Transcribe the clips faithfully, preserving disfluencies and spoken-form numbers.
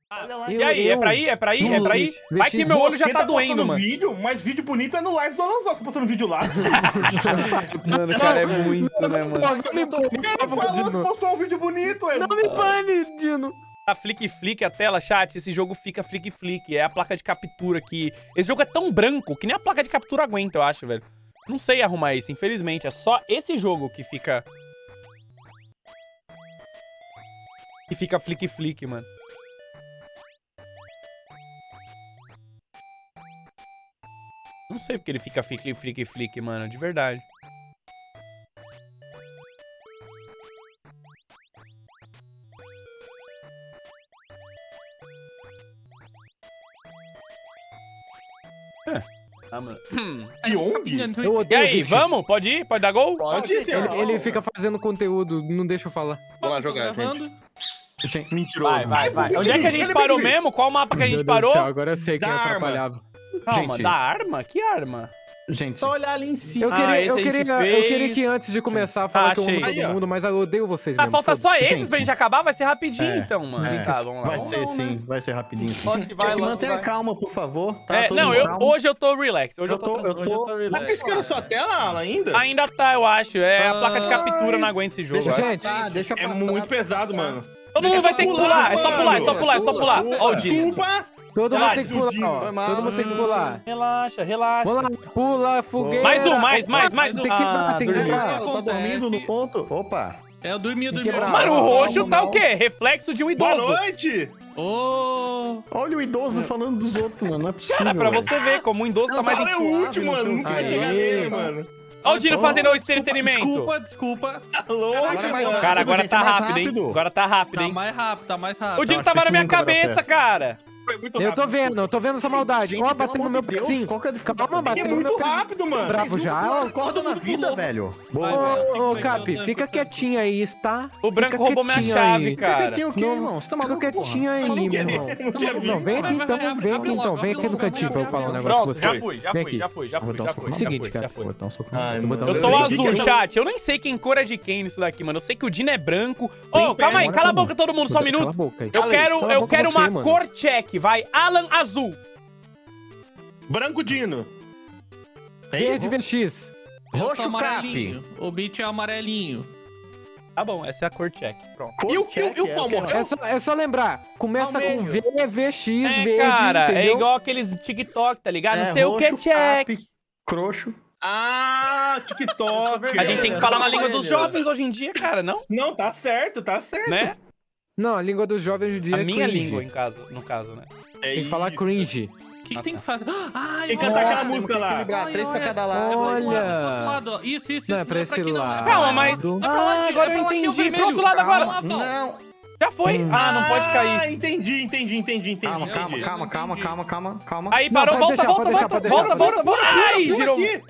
Ah, e eu, aí, eu, é pra ir? É pra ir? É pra ir? Vai que meu olho já tá, tá doendo, mano. Vídeo, mas vídeo bonito é no live do Alan Zoca, você postando vídeo lá. Mano, cara, é muito, né, mano? Não me bane, ele falou que postou um vídeo bonito, é. Não me bane, Dino. A flick flick, a tela, chat, esse jogo fica flick flick. É a placa de captura aqui. Esse jogo é tão branco que nem a placa de captura aguenta, eu acho, velho. Não sei arrumar isso, infelizmente. É só esse jogo que fica... Que fica flick flick, mano. Não sei porque ele fica flick flick flick, mano. De verdade. É. Ah, mano. E onde? Eu E odeio aí, o vamos? Pode ir? Pode dar gol? Pode ele, ele fica fazendo conteúdo, não deixa eu falar. Vamos lá jogar, gente. Gente, Mentiroso. Vai, vai, vai. Onde é que a gente Ele parou pediu. mesmo? Qual mapa que a gente Meu Deus parou? do céu, agora eu sei quem Da arma. atrapalhava. Calma, Gente. da arma? Que arma? gente. Só olhar ali em cima. Eu Ah, queria, esse eu, a gente queria, fez. eu queria que antes de começar falar Ah, que eu amo achei. todo Aí, ó. mundo, mas eu odeio vocês Ah, mesmo. falta só foda-se. esses pra gente acabar? Vai ser rapidinho, É. então, mano. É. Tá, vamos lá. Vai vamos ser lá. sim, vai ser rapidinho. sim. Lógico que vai, Gente, lógico que mantenha vai. calma, por favor. Tá? É, Todo não, mundo eu, calmo. hoje eu tô relax. Hoje eu, Eu tô... tô, eu Hoje eu tô. tô Tá relax. piscando sua tela, Alan, ainda? Ainda tá, eu acho. É a placa de captura, não aguenta esse jogo. Deixa eu acho. Gente, passar, deixa É passar, muito deixa pesado, passar. mano. Todo mundo vai ter que pular. É só pular, é só pular, é só pular. Ó o Dino. Desculpa. todo Relaxa, mundo tem que pular, Dudinho, ó. foi mal. Todo mundo tem que pular. Relaxa, relaxa. Vamos lá, pula, fogueira. Mais um, mais, mais, mais um. Tem que quebrar, Ah, tem que dormiu. quebrar. Tá dormindo no ponto? Opa. É, eu dormi, eu dormi. quebrar. Mano, o Não, roxo tá não. o quê? Reflexo de um Boa idoso. noite. Ô! Olha o idoso falando dos outros, mano. Não é possível. Cara, pra velho. você ver como o idoso tá mais Alan é o enjoado. último, mano. Nunca vai Aê. chegar nele, mano. Ó o Dino fazendo o entretenimento. Desculpa, desculpa. Alô? Agora é mais rápido, Cara, agora gente, tá é mais rápido, hein? rápido. Agora tá rápido, Tá hein? mais rápido, tá mais O rápido. Dino Acho tava que na minha isso nunca vai dar cabeça, certo. cara. Foi muito Eu tô rápido. vendo, eu tô vendo essa maldade. Gente, Ó, pelo batendo no amor meu de Deus, pezinho. qual que é a dificuldade? Calma, É batendo no meu muito pezinho. rápido, mano. Bravo já. Acorda na vida, velho. Vai, Boa. vai. Ô, ô, Cap, fica quietinho aí, tá? O branco Fica roubou minha quietinho chave, aí. Fica cara. quietinho o quê, Não, irmão? Você tá Fica maluco, quietinho aí, Não meu tinha- irmão. não tinha Não, visto. vem aqui Vai, vai, então, vai, vem abre aqui logo, então, vem abre aqui no logo, cantinho pra eu abre falar um logo. negócio com Pronto, você. já fui, já Vem fui, aqui. já fui, já Vou fui, dar um já soco fui. na Já Seguinte, fui, cara. já fui. Vou dar um soco Ai, na mano. Vou dar um- Eu sou Eu azul, fiquei- chat. Eu nem sei quem cor é de quem nisso daqui, mano. Eu sei que o Dino é branco. Ô, Tem calma aí, pé, cala a todo boca todo mundo, só um Cala a minuto. boca aí. Eu quero, Cala a eu boca quero você, uma mano. cor check, vai. Alan azul. Branco Dino. Verde V X. Eu sou Roxo amarelinho. O beat é amarelinho. Tá bom, essa é a cor check. Pronto. E o, e o, e o Fal morreu? É só, é só lembrar, começa Ao com meio. V, V X, É, verde, cara, é entendeu? igual aqueles TikTok, tá ligado? Não É, sei o que é roxo, check. cap, Croxo. Ah, TikTok. A gente tem que falar na língua dos Vermelho. jovens hoje em dia, cara, não? Não, tá certo, tá certo. Né? Não, a língua dos jovens hoje em dia A é minha cringe. língua, em caso, no caso, né? É Tem que falar isso. cringe. O que, que tem que fazer? Ah, Tem que eu- cantar aquela Nossa, música lá. Equilibrar, Ai, três pra olha. cada lado. Olha. Pro outro lado, ó. Isso, isso, Não é isso. pra aqui, esse não. lado. Calma, mas- É pra lá Ah, de- agora é eu pra lá que é o entendi. Pro vermelho. outro lado agora. Calma, Val. Não. Já foi. Ah, não pode Ah, cair. entendi, entendi, entendi, entendi. Calma, calma, entendi. calma, calma, calma, calma, calma. Aí Não, parou, pode volta, deixar, volta, pode deixar, volta, pode volta, deixar, volta, volta. Ai, Pula girou. aqui.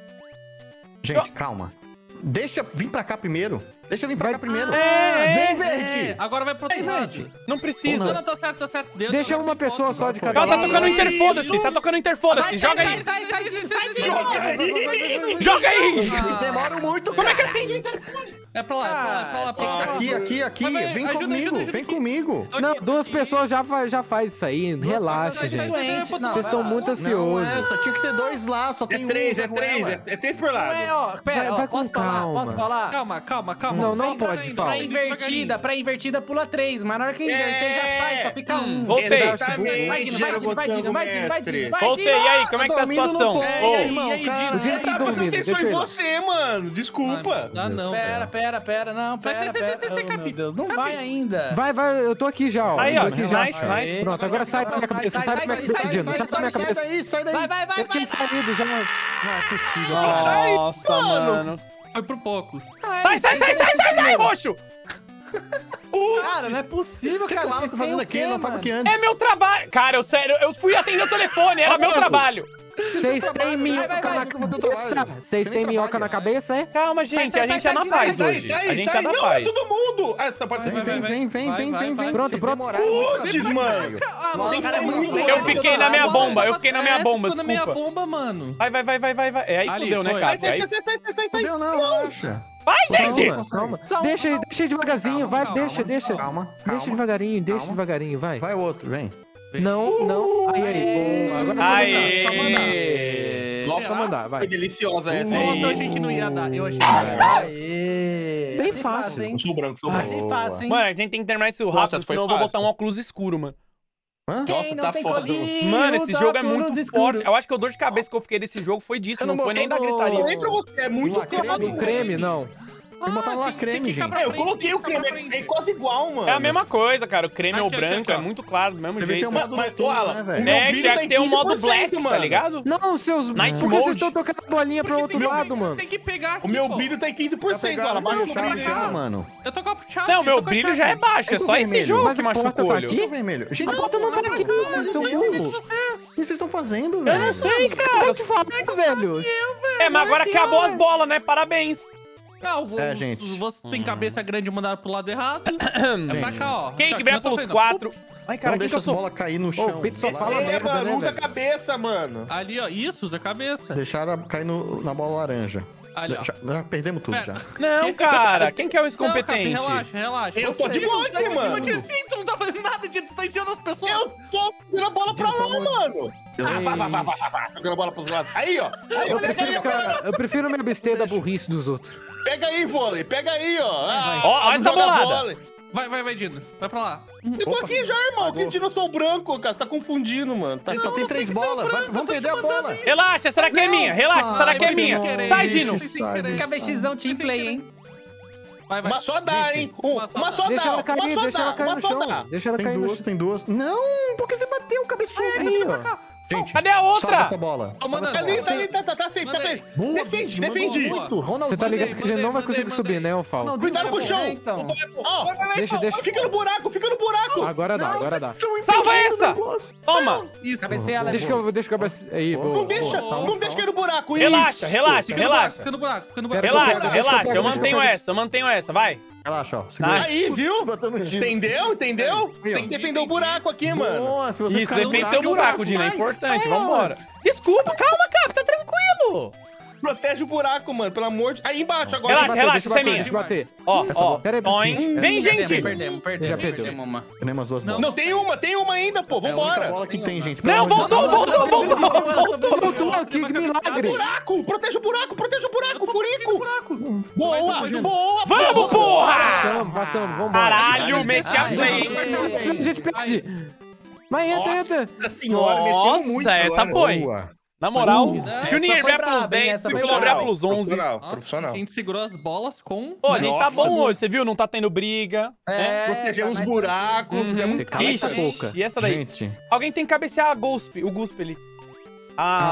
Gente, calma. Deixa vir pra cá primeiro. Deixa vir pra Vai- cá primeiro. É, Vem, verde. É, agora vai pro outro Vem, lado. verde. Não Não, precisa. não, tá certo, tá certo. Deu, Deixa agora uma tem pessoa foto. só de cada Ela tá lado. tocando Ai, interfoda-se, tá tocando interfoda-se. Joga aí. Sai, sai, sai, sai, sai, Joga aí. Joga aí. Eles demoram muito, Como é que cara. atende o interfone? É pra lá, é pra lá, é pra lá, é pra lá. Aqui, aqui, aqui. Vai, vai, Vem ajuda, comigo, ajuda, ajuda vem aqui. comigo. Não, Aqui, duas aqui. pessoas já, fa já faz isso aí. Relaxa, pessoas já gente. faz isso aí. Não, Vocês estão muito Não, ansiosos. é, só tinha que ter dois lá, só É tem um. três, é vai com três, ela. é, é três por lado. É, ó, pera, Vai- ó, vai com posso falar? calma. Posso falar? Calma, calma, calma. Não, não Vem pode devagarinho, falar. Pra vem invertida, devagarinho. pra invertida pula três, mas na hora que inverter já sai, só fica um. Voltei. Exatamente, Vai, Dino, vai, era o Dino, vai, Dino, botão vai, Dino, vai, mestre. Dino, vai, Voltei. E aí, como é que tá a Dormindo no situação? ponto, Ô, irmão, aí, cara. O Dino tá Prestando dormindo, atenção deixa eu em ir lá. você, mano. Desculpa. Ah, não. Pera, pera, pera, não, Sai, pera, sai, sai, pera. sai, sai, Oh, Capi. meu Deus, não vai ainda. Vai, vai, eu tô aqui já, ó. Aí, Eu ó, tô aqui já. nice, nice. Pronto, agora sai da minha Sai, cabeça, sai, sai da sai, minha cabeça, sai, Dino, sai, sai da Sai, minha sai cabeça. daí, sai daí. Vai, vai, vai, Eu tinha vai. saído já. Não é possível. Nossa, mano. Foi pro pouco. Sai, sai, sai, sai, sai, sai, roxo. Cara, não é possível, O que cara. o Alan Vocês tá têm fazendo o aqui? quê, Ele não tava mano? aqui antes. É meu trabalho. Cara, eu sério, eu fui atender o telefone, era meu trabalho. Vocês têm minhoca vai, vai, na eu vou ter cabeça? trabalho. Vocês Você têm nem minhoca trabalha. na cabeça, é? Calma, gente, sai, a gente sai, é na sai, paz sai, hoje. A gente é na Não, paz. todo mundo. Ah, essa pode Vai, ser. vai, vai. Vem, vem, Vai, vem, vai, vem, vai. vem. Pronto, Vocês pronto. demoraram Putz, muito, mano. velho. Ah, Tem cara mano, muito eu louco. Eu fiquei na minha bomba, eu fiquei na minha É, bomba, ficou na minha desculpa. bomba, mano. Vai, vai, vai, vai, vai, vai. É, aí Ali, fudeu, né, foi. cara? Sai, Aí... sai, sai, sai, sai, sai. Fudeu não, relaxa. Vai, gente! Calma, calma. Só um- Deixa aí, deixa aí devagarzinho, vai, calma, deixa, deixa. Calma, Deixa calma. devagarinho, deixa Calma. devagarinho, vai. Vai o outro, vem. Não, não. Aí, aí, bom. Agora só Aê! mandar, só mandar. Nossa, Só mandar, Foi vai. deliciosa essa, Nossa, hein? eu achei que não ia dar. Eu achei que não ia dar. Aê. Bem Assim fácil. hein? Eu sou branco, sou branco. Assim fácil, hein? Mano, a gente tem que terminar isso Nossa, rápido, foi senão eu vou fácil. botar um óculos escuro, mano. Hã? Quem Nossa, não tá tem foda. colírio, Mano, esse usa jogo é óculos muito escuros. forte. Eu acho que a dor de cabeça que eu fiquei desse jogo foi disso, Você não não foi nem da botou no- gritaria. Nem pra você, é muito Lacreme. caro. O creme, não. Tem que botar no lacreme, gente. É, eu coloquei o creme, é quase igual, mano. É a mesma coisa, cara. O creme Aqui, ou aqui, branco aqui, ó. é muito claro, do mesmo Deve ter jeito. um modo Mas, noturno, Alan, né, o velho? meu É, brilho tinha tá que em ter um modo quinze por cento, black, tá mano. ligado? Não, seus... Night Por que vocês mode. estão tocando a bolinha pra outro lado, mano? Tem que pegar aqui, O meu pô. brilho tá em quinze por Já cento, pegaram Alan. Baixa o o chave brilho. já, mano. Eu tô com a chave. Não, eu meu tô com a brilho chave. já é baixo, é Então só esse vermelho. jogo Mas que a porta machuca o tá olho. aqui? Tá vermelho. Gente, A porta não tá aqui, vocês são burros. o que vocês estão fazendo, Eu velho? não sei, cara. Eu te falo, velho. É, mas agora acabou as bolas, né? Parabéns. Não, vou, É, gente. Você tem cabeça grande e mandaram pro lado errado. É pra cá, ó. Quem Aqui, que ó, vier eu tô pelos vendo. quatro. Ai, cara, Não quem que deixa eu as sou? bolas cair no Ô, chão. o Pete só fala É, merda, mano, né, usa a velho? cabeça, mano. Ali, ó. Isso, usa a cabeça. Deixaram cair no- na bola laranja. Ali, ó. Já, já perdemos tudo, Pera. já. Não, cara. Quem que é o Não, Capi, incompetente? relaxa, relaxa. Eu tô de boa aqui, mano. Porque sim, tu não tá fazendo nada, de tu tá ensinando as pessoas. Eu tô jogando a bola pra lá, mano. Ah, Ei. vai, vai, vai, vai, vai, vai. Jogando a bola pros lados. Aí, ó. Aí, Eu pega prefiro, aí, ó. ficar, eu prefiro me abster da burrice dos outros. Pega aí, vôlei. Pega aí, ó. Ah, Ó, olha não essa joga bolada. vôlei. Vai, vai, vai, Dino. Vai pra lá. Eu tô aqui já, irmão. Que dinossauro branco, cara. Tá confundindo, mano. Tá... Ele só tem três bolas. vai- Vamos perder a bola. Relaxa, será que é minha? Relaxa, será que é Ai, minha? sem querer. Sai, Dino. Cabexizão team play, hein? Vai, vai. Uma só dá, hein? Um- Uma só Uma dá. só Deixa dá. ela cair, Uma só deixa ela dá. cair Uma no só dá. chão. Deixa ela Tem cair no duas, chão. tem duas. Não, por que você bateu, cabeçudo? Aí, ó. Gente, Cadê a salva outra? essa bola. Tô mandando. Tá ali, tá ali, tá, tá, tá safe, tá Mandei. safe. Boa, Defende, gente, mandou defendi. muito. Ronaldo, Você tá ligado que a gente mandei, não vai mandei, conseguir subir, mandei. né, ô Fal? Cuidado com o chão. É, então. Ó, Deixa, deixa. fica no buraco, fica no buraco. Agora dá, agora dá. Salva essa! Toma! Isso. Cabeceia ela. Deixa que eu, deixa que eu cabece... Aí, boa. Não deixa, boa. não deixa cair no buraco. Relaxa, Isso. relaxa, Fica no buraco, relaxa. fica no buraco, fica no buraco. Pera, Relaxa, Deixa eu pegar, relaxa. deixa Eu eu pegar, mantenho deixa eu essa, eu mantenho essa, vai. Relaxa, ó. Segura. Aí, viu? Botando tiro. Entendeu? Entendeu? Aí, ó. Tem que defender o buraco aqui, mano. Nossa, se você Isso, ficar no defende seu buraco, Dino, é sai, importante, sai, vambora. Desculpa, calma, Cap, tá tranquilo. Protege o buraco, mano, pelo amor de... Aí embaixo agora. Relaxa, bater, relaxa, deixa isso eu é bater, minha. deixa eu bater. Ó, ó, Pera aí, Toin. gente. Vem, gente. Perdemos, perdemos, perdemos. Já perdeu. Perdemos uma. Temos duas bolas. Não, tem uma, tem uma ainda, pô. É a única Vambora. bola que tem, gente. pelo Não, amor de voltou, Deus. voltou, voltou. Voltou, que milagre. Buraco! Proteja o buraco, proteja o buraco, furico! Boa, boa! Vamos, porra! Passamos, passamos, vambora. Caralho, meti a Ai, play. A gente perde. Mas entra, entra. Nossa senhora, metemos muito Nossa, essa agora. foi. Boa. Na moral, Essa Juninho foi abriu braba, pelos hein? dez, Essa foi Triplo abriu braba. pelos onze. Profissional, Nossa, profissional. a gente segurou as bolas com... Pô, a gente tá Nossa. bom hoje, você viu? Não tá tendo briga. né? Protegemos tá os mais- buracos, fizemos Você cala essa Ixi, boca. e essa daí? Gente, Alguém tem que cabecear a Gusp, o Gusp ali. Ah,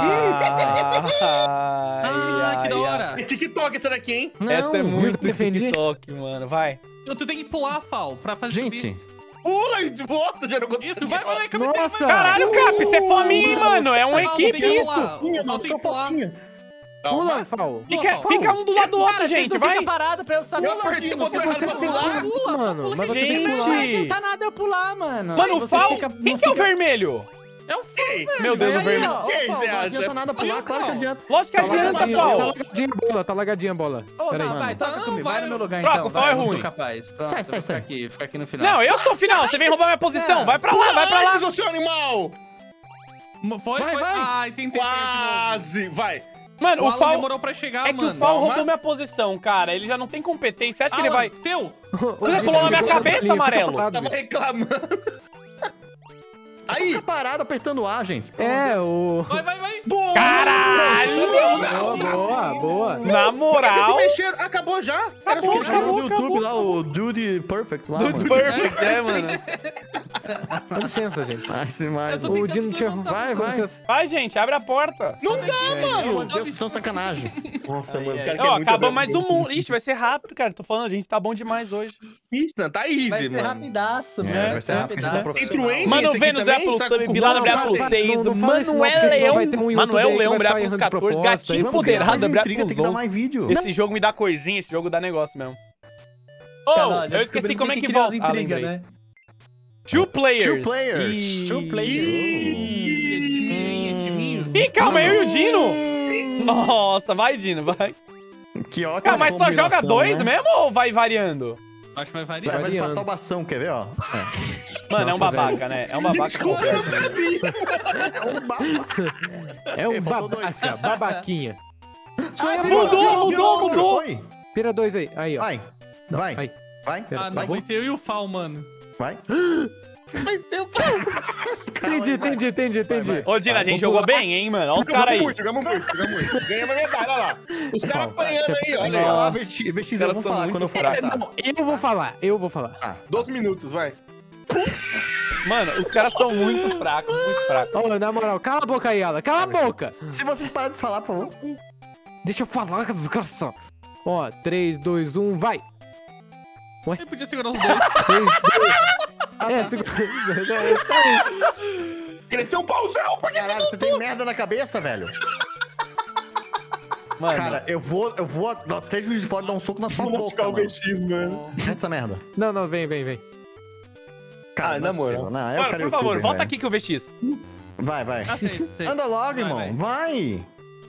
Ah, que da hora. É TikTok essa daqui, hein? Não, Essa é viu muito que eu defendi. TikTok, mano. Vai. Tu tu tem que pular, Fal, pra fazer gente. subir. Pula e nossa, já não Isso, vai, vai, vai, cabeceia, Nossa. vai. Caralho, Cap, você é fominha, hein, mano? É uma Fal, equipe tem que isso. pular. O Fal tem que pular. Pula, Fal. Fica, Fal. fica um do lado do outro, Cara, gente, tu vai. fica parado pra eu saber. Eu apertei o botão Você errado tem pra que pular. pular, mano. Mas você tem que Gente. Não pular. vai adiantar nada eu pular, mano. Mano, o Vocês Fal... fica- Quem não que é o fica- vermelho? É o Fal. Meu Deus, o Aí, vermelho. ó. Quem Não você adianta acha? nada pular, claro que adianta. Lógico que Tá adianta, lagadinha, tá Fal. lagadinha a bola, tá lagadinha a bola. Ô, Peraí, não, vai, mano. toca Não, comigo. vai. Vai no meu lugar, Troca, então. o Fal vai, é eu ruim. sou capaz. Pronto, Sai, sai, fica sai. aqui, fica aqui no final. Não, eu sou final. Você vem roubar minha posição. Vai pra lá, vai pra lá. Antes, seu animal! Foi, Vai, foi. vai. Ai, tentei pegar de novo. Quase! Vai! Mano, O o Alan Fal... demorou pra chegar, É que mano. o Fal Calma. roubou minha posição, cara. Ele já não tem competência. Você acha que ele Alan, vai... Teu. Ele pulou na minha cabeça, Fica amarelo. parado, Tava bicho. reclamando. Aí. Aí! Fica parado apertando A, gente. É, o... Vai, vai, vai. Boa! Caralho! Boa, boa, boa. Na Vocês moral... se mexeram. Acabou já? Era Acabou, só- Canal acabou, do YouTube acabou. lá, o Dude Perfect lá, Dude mano. Perfect, é, mano. Dá licença, gente. Ai, se mais. Eu tô O tentando Dino tinha... levantar. Vai, Dá vai. licença. Vai, gente, abre a porta. Não dá, Pelo amor mano! de Deus, vocês são sacanagem. Nossa, mano, os caras Ó, querem muito acabou ver- mais um mundo. Ixi, vai ser rápido, cara. Tô falando, a gente tá bom demais hoje. Ixi, não, tá easy, Vai ser mano. rapidaço, mano. É, vai ser rápido, rapidaço. porque a gente tá Entre o Andy Mano, esse aqui Vênus é também, pelo tá sub, com- Bilal Não, abre para, pelo para, seis, não- não fala isso não, Manuel porque senão Leão, vai ter um YouTube Manuel aí que Leão vai abre ficar pros errando de quatorze, propósito, aí Gatinho vamos Poderado abre intriga, pros tem que dar onze. mais vídeo. Esse jogo me dá coisinha, esse jogo dá negócio mesmo. Oh, Cara, já eu esqueci descobri como é quem que cria as volta. Ah, intriga, lembrei. né? Two players. Two players. Ih. Two players. Timinho, timinho. Ih, calma, eu e o Dino. Nossa, vai, Dino, vai. Que ótimo. Ah, mas só joga combinação, dois né? mesmo ou vai variando? Acho que vai Vai, variar. vai variando. passar o bastão, quer ver, ó? É. Mano, é um Nossa, babaca, né? É um babaca completo. É um Ei, faltou dois. babaca, babaquinha. Ah, mudou, mudou, mudou. Foi. Vira dois aí. Aí, ó. Vai, vai, Aí. vai, Pera, Ah, não, vai, vai ser eu e o Fal, mano. vai. Entendi, entendi, entendi, entendi. Ô, Dina, a gente Vamos jogou pular. bem, hein, mano? Olha os caras aí. muito, jogamos muito, jogamos muito. Ganhamos a medalha, olha lá. Os caras apanhando aí, olha aí. Olha lá, Nossa, V X, V X, eu caras vou são falar muito quando eu for fracos. matar. Não, eu vou falar, eu vou falar. Ah, doze minutos, vai. Mano, os caras são muito fracos, muito fracos. Ô, na moral, cala a boca aí, Alan. Cala a boca. se vocês pararem de falar, por favor. Deixa eu falar, desgraça. Ó, três, dois, um, vai. Ele podia segurar os dois. três, dois... É, segura. É isso aí. Cresceu um pauzão, porque Caralho, você tem merda na cabeça, velho. Mano, Cara, eu vou, eu vou até juiz de fora dar um soco na sua vou boca, ficar o mano. V X, mano. Mete essa merda. Não, não, vem, vem, vem. Cara, Ah, não é na moral. possível. Não, eu mano, quero por favor, youtuber, volta velho. aqui que o V X. Vai, vai. Ah, sei, sei. Anda logo, Vai, irmão. vai. Vai.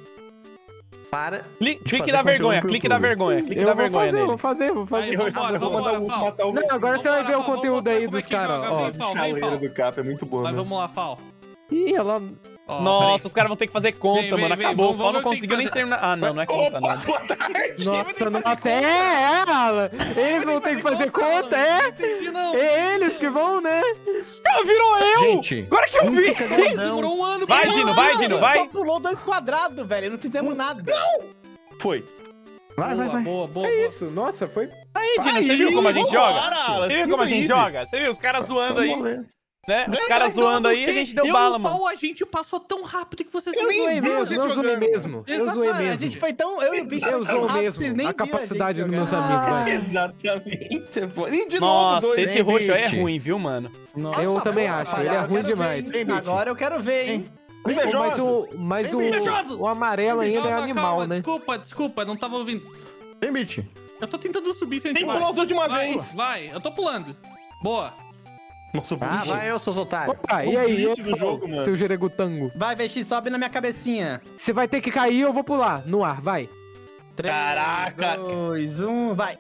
Para. Cli- de Clique fazer da conteúdo vergonha, pro clique YouTube. da vergonha, clique Eu da vou vergonha fazer, nele. vou fazer, vou fazer. Aí, Eu vambora, vou mandar vambora, o Fal. matar o Não, agora você vai ver o Vambora, Fal, conteúdo vamos aí mostrar dos como é que caras, joga. ó. Vem, Fal, vem, chaleiro Fal. do Cap, é muito bom, Vai, né? vamos lá, Fal. Ih, ela... Ó, Nossa, os caras vão ter que fazer conta, Vem, vem, mano. vem, Acabou. O vamos- Fal não vamos ver o que conseguiu nem tem que terminar. Ah, não, não é conta, não. Boa tarde. Nossa, nossa, é, é, Alan. Eles vão ter que fazer conta, é? Entendi, não. É eles que vão, né? Ah, virou eu! Gente, Agora que eu vi! Demorou um ano. Vai, pra- Dino, vai, Dino, Só vai! pulou dois quadrados, velho. Não fizemos nada. Foi. vai, vai, Boa, vai. boa, boa, É boa. isso, nossa, foi... Aí, Dino, você viu como a gente joga? Vambora, Você viu como a gente easy. joga? Você viu os caras zoando aí, Vamos ver. né? Os Não, caras não, zoando aí, a porque gente deu eu bala, e o Fal, mano. a gente passou tão rápido que vocês Eu não zoei viram mesmo, vocês eu zoei jogando. mesmo. Eu zoei Exatamente. A mesmo. gente foi tão... Eu e o bicho Eu foi tão zoo rápido, vocês mesmo. nem A viram capacidade gente dos meus jogar. amigos, vai. Exatamente. Foi. E de Nossa, novo, dois. esse hein, roxo aí é Beat? ruim, viu, mano? Nossa, Eu também boa, acho, agora ele é eu ruim quero ver, demais. hein? Hein, Beat? Agora eu quero ver, hein? Mas o, mas o, Invejosos! o amarelo ainda é Calma, animal, calma, né? Desculpa, desculpa, não tava ouvindo. Vem, Beat. Eu tô tentando subir sem Tem que vai. pular os dois de uma Vai, vez. vai, eu tô pulando. Boa. Nossa, Ah, bicho. vai eu, seus otários. Opa, e aí, glitch e do aí, jogo, mano. seu jeregutango? Vai, V X, sobe na minha cabecinha. Você vai ter que cair, eu vou pular no ar, vai. três, Caraca. dois, um, vai.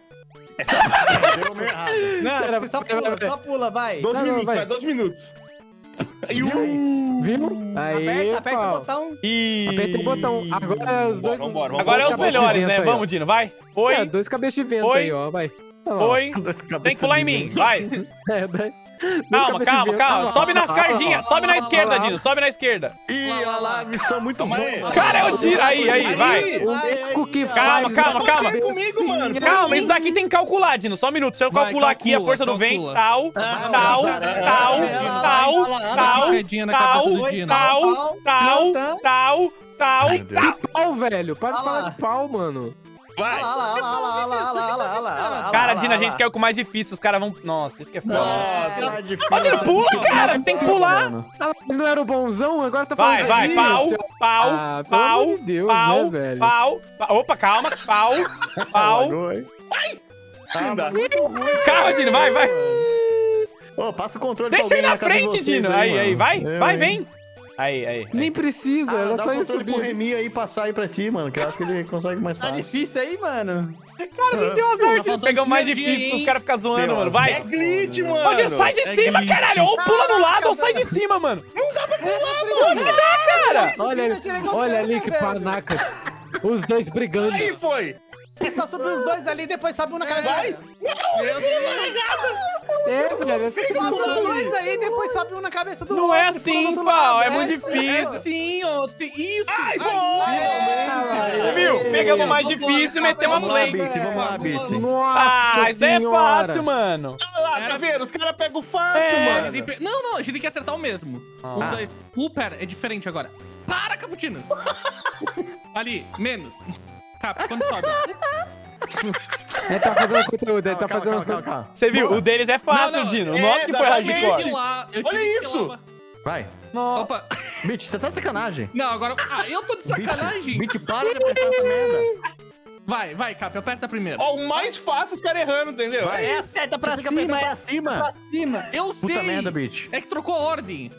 Deu meio errado. Não, Pera, você só pera, pula, pera. só pula, vai. doze Não, não, minutos, vai. vai, doze minutos. E Viu? o... Viu? Aí, Aperta, aperta o pau. botão. E... Apertei o botão. Agora os dois... Vambora, vambora, Agora é os cabeças de melhores, vento né? aí, ó. Vamos, Dino, vai. Foi, É, dois cabeças de vento Oi. aí, ó, vai. Olha lá, ó. foi. Tem que pular em mim, vai. É, dois- dois Calma, cabeças de calma, vento. calma. Olha lá, Sobe na olha lá, cardinha, olha lá, sobe na olha lá, esquerda, olha lá. Dino, sobe na esquerda. Ih, Lá, olha lá, lá, lá. missão muito Calma boa. aí. Cara, é o Dino. Aí, aí, vai. O único que Calma, faz calma, essa calma. cabecinha- Comigo, mano. Calma, isso daqui tem que calcular, Dino. Só um minuto. Se eu Vai, calcular aqui a calcula, força do vento, calcula. tal, Ah, tal, vai, vai, tal, vai, vai, tal, vai, vai, tal, vai, vai, na tal, cabeça do Dino. tal, tal, tal, tal. Meu Deus. Pau, velho. Para de Olha falar lá. de pau, mano. Vai. Olha lá, olha lá, olha lá, olha lá, olha lá, olha lá. Cara, olha Dino, a lá, gente olha caiu com o mais difícil. Os caras vão... Nossa, isso que é foda. Nossa, tá difícil. Mas ele pula, cara. Você tem que pular. Mano. Ele não era o bonzão, agora tá falando Vai, vai. disso. Pau, pau, Ah, pelo pau, amor de Deus, pau, né, velho? pau, pau. Opa, calma. Pau, pau. Largou, hein? Não dá. Calma, Dino. Vai, vai. Ô, passa o controle pra Deixa ele alguém na casa de frente, vocês Dino. Aí, mano. aí. Vai, Eu, vai, hein? vem. Aí, aí. Nem precisa, Ah, era dá só o ele controle pro subir. Remy aí passar aí pra ti, mano, que eu acho que ele consegue mais Tá fácil. difícil aí, mano. Cara, a gente deu azar, Dino. faltando Pegamos mais sinergia, difícil pros hein? caras ficarem zoando, Deu mano. azar. Vai. É glitch, Ô, mano. Dino, sai de É cima, glitch. caralho. Ou pula no lado ou sai de cima, mano. Não dá pra pular, mano. Onde que dá, cara? Olha, olha ali que panacas. Os dois brigando. Aí foi. É só subir os dois ali e depois sobe um na cabeça. Vai. É, velho, essa Sobe os dois aí e depois sobe um na cabeça do outro. Não é e pula do assim, outro pau. lado. É muito assim, difícil. é. Sim, ó, tem isso. Ai, Ai, foi. Você viu? Pegamos o mais Vamos difícil e lá, metemos a Vamos lá, play. Beat, vamos lá, Beat. Nossa Ah, isso aí é senhora. fácil, mano. Olha lá, tá vendo? Os caras pegam fácil, É, mano. Tem pe- Não, não, a gente tem que acertar o mesmo. Um, Ah. dois. Uh, pera, é diferente agora. Para, Caputino. Ali, menos. Cap, quando sobe? Ele tá fazendo conteúdo, ele tá Calma, fazendo calma, calma, calma. Você viu? O deles é fácil, Não, não, Dino. O é, nosso que foi exatamente. hardcore. Lá, eu Olha tive que isso. lá- Vai. Nossa. Opa. Beat, você tá de sacanagem. Não, agora. Ah, eu tô de sacanagem. Beat, para de apertar essa merda. Vai, vai, Cap, aperta primeiro. Ó, o mais fácil os caras errando, entendeu? Vai. É, acerta pra Você tem que cima, apertar é pra cima. pra cima. Eu sei. Puta merda, Beat. É que trocou a ordem.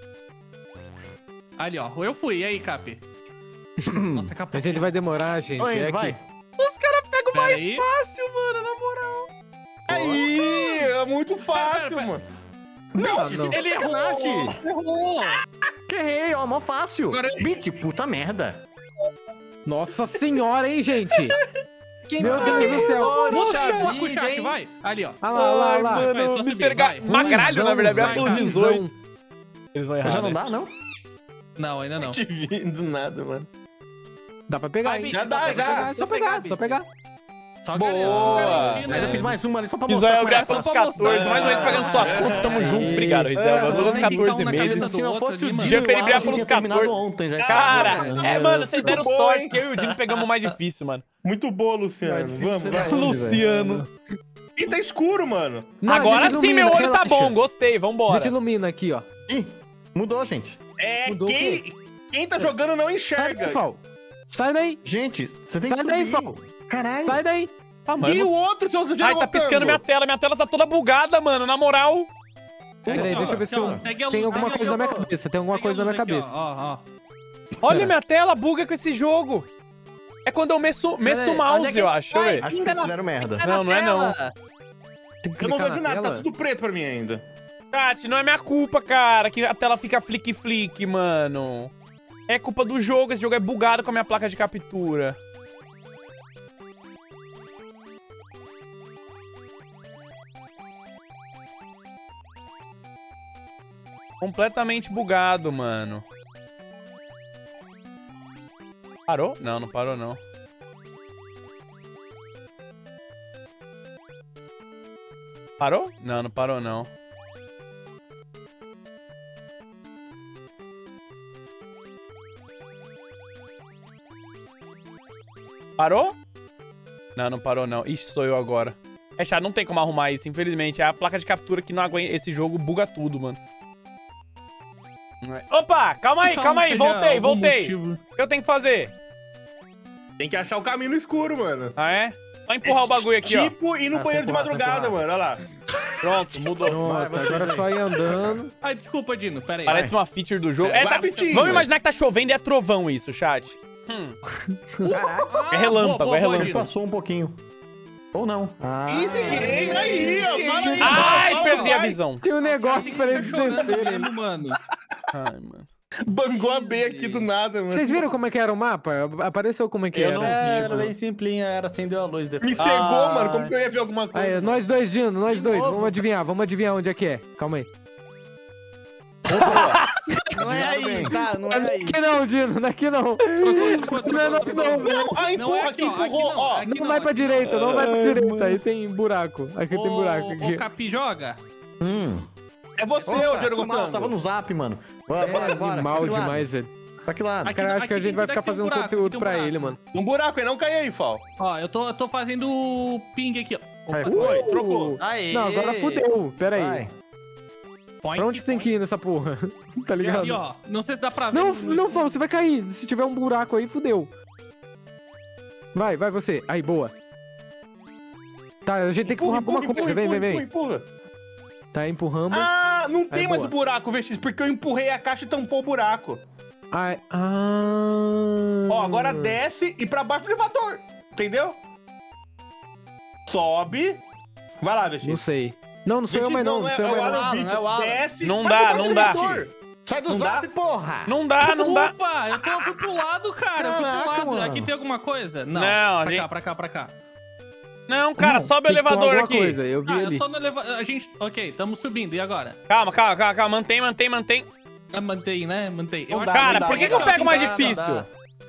Ali, ó. Eu fui. E aí, Cap? Nossa, Cap. A gente vai demorar, gente. Oi, é vai. aqui. Os caras mais aí. fácil, mano, na moral. Aí, é muito fácil, Pera, pera, mano. Não, não. Ele errou! Sacanagem. Errou! Que errei, ó, mó fácil. Agora- Beat, puta merda. Nossa senhora, hein, gente? Quem Meu vai? Deus do céu. Poxa Fala com o vida, chat, hein? vai. Ali, ó. Olha lá, olha lá, olha lá. Vai, Mano, só o subir, mister Ga... vai. Magralho, na verdade, vai, é pelos vai. dezoito. Eles vão errar, Já não né? dá, não? Não, ainda não. Te vi do nada, mano. Dá pra pegar, Vai, hein? Beat, Já só dá, pega, já. É só pegar, só pegar. Só Boa. garantindo, Aí eu né? fiz mais uma ali só pra Israel mostrar como abrir era a pelos só pra quatorze, mostrar. mais uma vez pagando suas contas, tamo É. junto, obrigado, Israel. É, Pelos tem quatorze que dar um na meses. cabeça do Se não outro fosse ali, o mano. Dino, Já foi ele o brigar Alan, pelos tinha terminado quatorze. ontem, já. Cara, Caramba. é, mano, vocês deram Muito bom, sorte hein? que eu e o Dino pegamos o mais difícil, mano. Muito boa, Luciano. Vamos, vai. Luciano. Ih, tá escuro, mano. Não, a Agora gente sim, ilumina, meu olho tá relaxa. bom, gostei, A vambora. gente ilumina aqui, ó. Ih, mudou, gente. É, Mudou o quem, quem tá jogando não Sai enxerga. daí, Fal. Sai daí. Gente, você tem Sai que daí, subir. Fal. Caralho. Sai daí. Ah, mano. E o outro, seu Zé Ai, tá piscando minha tela. Minha tela tá toda bugada, mano, na moral. Peraí, deixa eu ver se eu... Segue a luz, tem alguma segue a coisa na minha luz. cabeça. Tem alguma Segue a coisa na luz minha aqui, cabeça. ó, ó, ó. Olha, Pera. minha tela buga com esse jogo. É quando eu meço, meço o Peraí, mouse, onde é que eu acho. Deixa eu ver. Acho que vocês fizeram merda. Não, não é não. Tem que Eu não clicar vejo na nada, tá tela. tudo preto pra mim ainda. Chat, não é minha culpa, cara, que a tela fica flick-flick, mano. É culpa do jogo, esse jogo é bugado com a minha placa de captura. Completamente bugado, mano. Parou? Não, não parou, não. Parou? Não, não parou, não. Parou? Não, não parou, não. Ixi, sou eu agora. É chato, não tem como arrumar isso, infelizmente. É a placa de captura que não aguenta. Esse jogo buga tudo, mano. Opa, calma aí, calma aí. seja Voltei, algum voltei. motivo. O que eu tenho que fazer? Tem que achar o caminho no escuro, mano. Ah, é? Só empurrar o bagulho aqui, ó. Tipo ir no Ah, banheiro de empurrar, madrugada, empurrar. mano. Olha lá. Pronto, mudou. Pronto, agora é só ir andando. Ai, desculpa, Dino, pera aí. Parece uma feature do jogo. É, É, tá, rapidinho. vamos imaginar que tá chovendo e é trovão isso, chat. Hum. Ah, É relâmpago, boa, boa, é boa, relâmpago. Dino. Passou um pouquinho. Ou não. Ah, Easy game aí, ó. Fala aí. Ai, vai, perdi a vai. visão. Tinha um negócio Tem pra que eles ficar chorando descerem. mesmo, mano. Ai, mano. Bangou a B aqui do nada, mano. Vocês viram como é que era o mapa? Apareceu como é que Eu era. não vi, É, era mano. bem simplinho, era acendeu a luz depois. Me cegou, Ai. mano. Como que eu ia ver alguma coisa? Aí, nós dois, Dino, nós De dois. novo? Vamos adivinhar, vamos adivinhar onde é que é. Calma aí. Não é aí, tá? Não é Não é aí. aqui não, Dino, não é aqui não. Não é não, não. Não, ah, Não é empurra aqui, aqui, ó, aqui empurrou, não, ó. aqui Não vai pra aqui direita, não vai pra Ai, direita. mano. Aí tem buraco. Aqui tem buraco. Ô, Aqui. ô, Capi, joga. Hum. É você, Opa, ô Diego foi mal, Gotando. tava no zap, mano. Bora, É bora, bora. animal Pra que lado? demais, velho. Pra que lado? Aqui- Cara, acho que a aqui gente vai tem- ficar tem um fazendo buraco, conteúdo tem um pra buraco. ele, mano. Um buraco aí, não cai aí, Fal. Ó, eu tô, eu tô fazendo ping aqui, ó. Vai, Opa, Foi, trocou. Aê. Não, agora fudeu. Pera aí. Vai. point, Pra onde que tem que ir nessa porra? Tá E ligado? aí, ó, não sei se dá pra ver. Não, no- não, Fão, você vai cair. Se tiver um buraco aí, fudeu. Vai, vai você. Aí, boa. Tá, a gente tem que empurrar alguma coisa. Vem, vem, vem. Empurra, empurra. Tá, empurramos. Ah, não tem Aí, mais boa. o buraco, V X, porque eu empurrei a caixa e tampou o buraco. Ai, ah... Ó, agora desce e pra baixo do elevador. Entendeu? Sobe. Vai lá, V X. Não sei. Não, não sou eu mais não. Não é, sou é eu o mais não. Alan não Beat. é o Alan. Desce. Não vai dá, pro não baixo do dá. elevador. Sai do Não dá? zap, porra! Não dá, não dá. Opa, eu, tô, eu fui pro lado, cara. Eu fui Caraca, pro lado. mano. Aqui tem alguma coisa? Não. Não, a pra gente- cá, pra cá, pra cá. Não, cara, Não, sobe o tem que pôr elevador alguma aqui. Coisa, eu vi Ah, ali. eu tô no elevador. A gente. Ok, tamo subindo. E agora? Calma, calma, calma, calma. Mantém, mantém, mantém. Ah, mantém, né? Mantém. Não acho dá, que- Cara, não dá, por que não que eu dá. pego mais Não dá, difícil? não dá.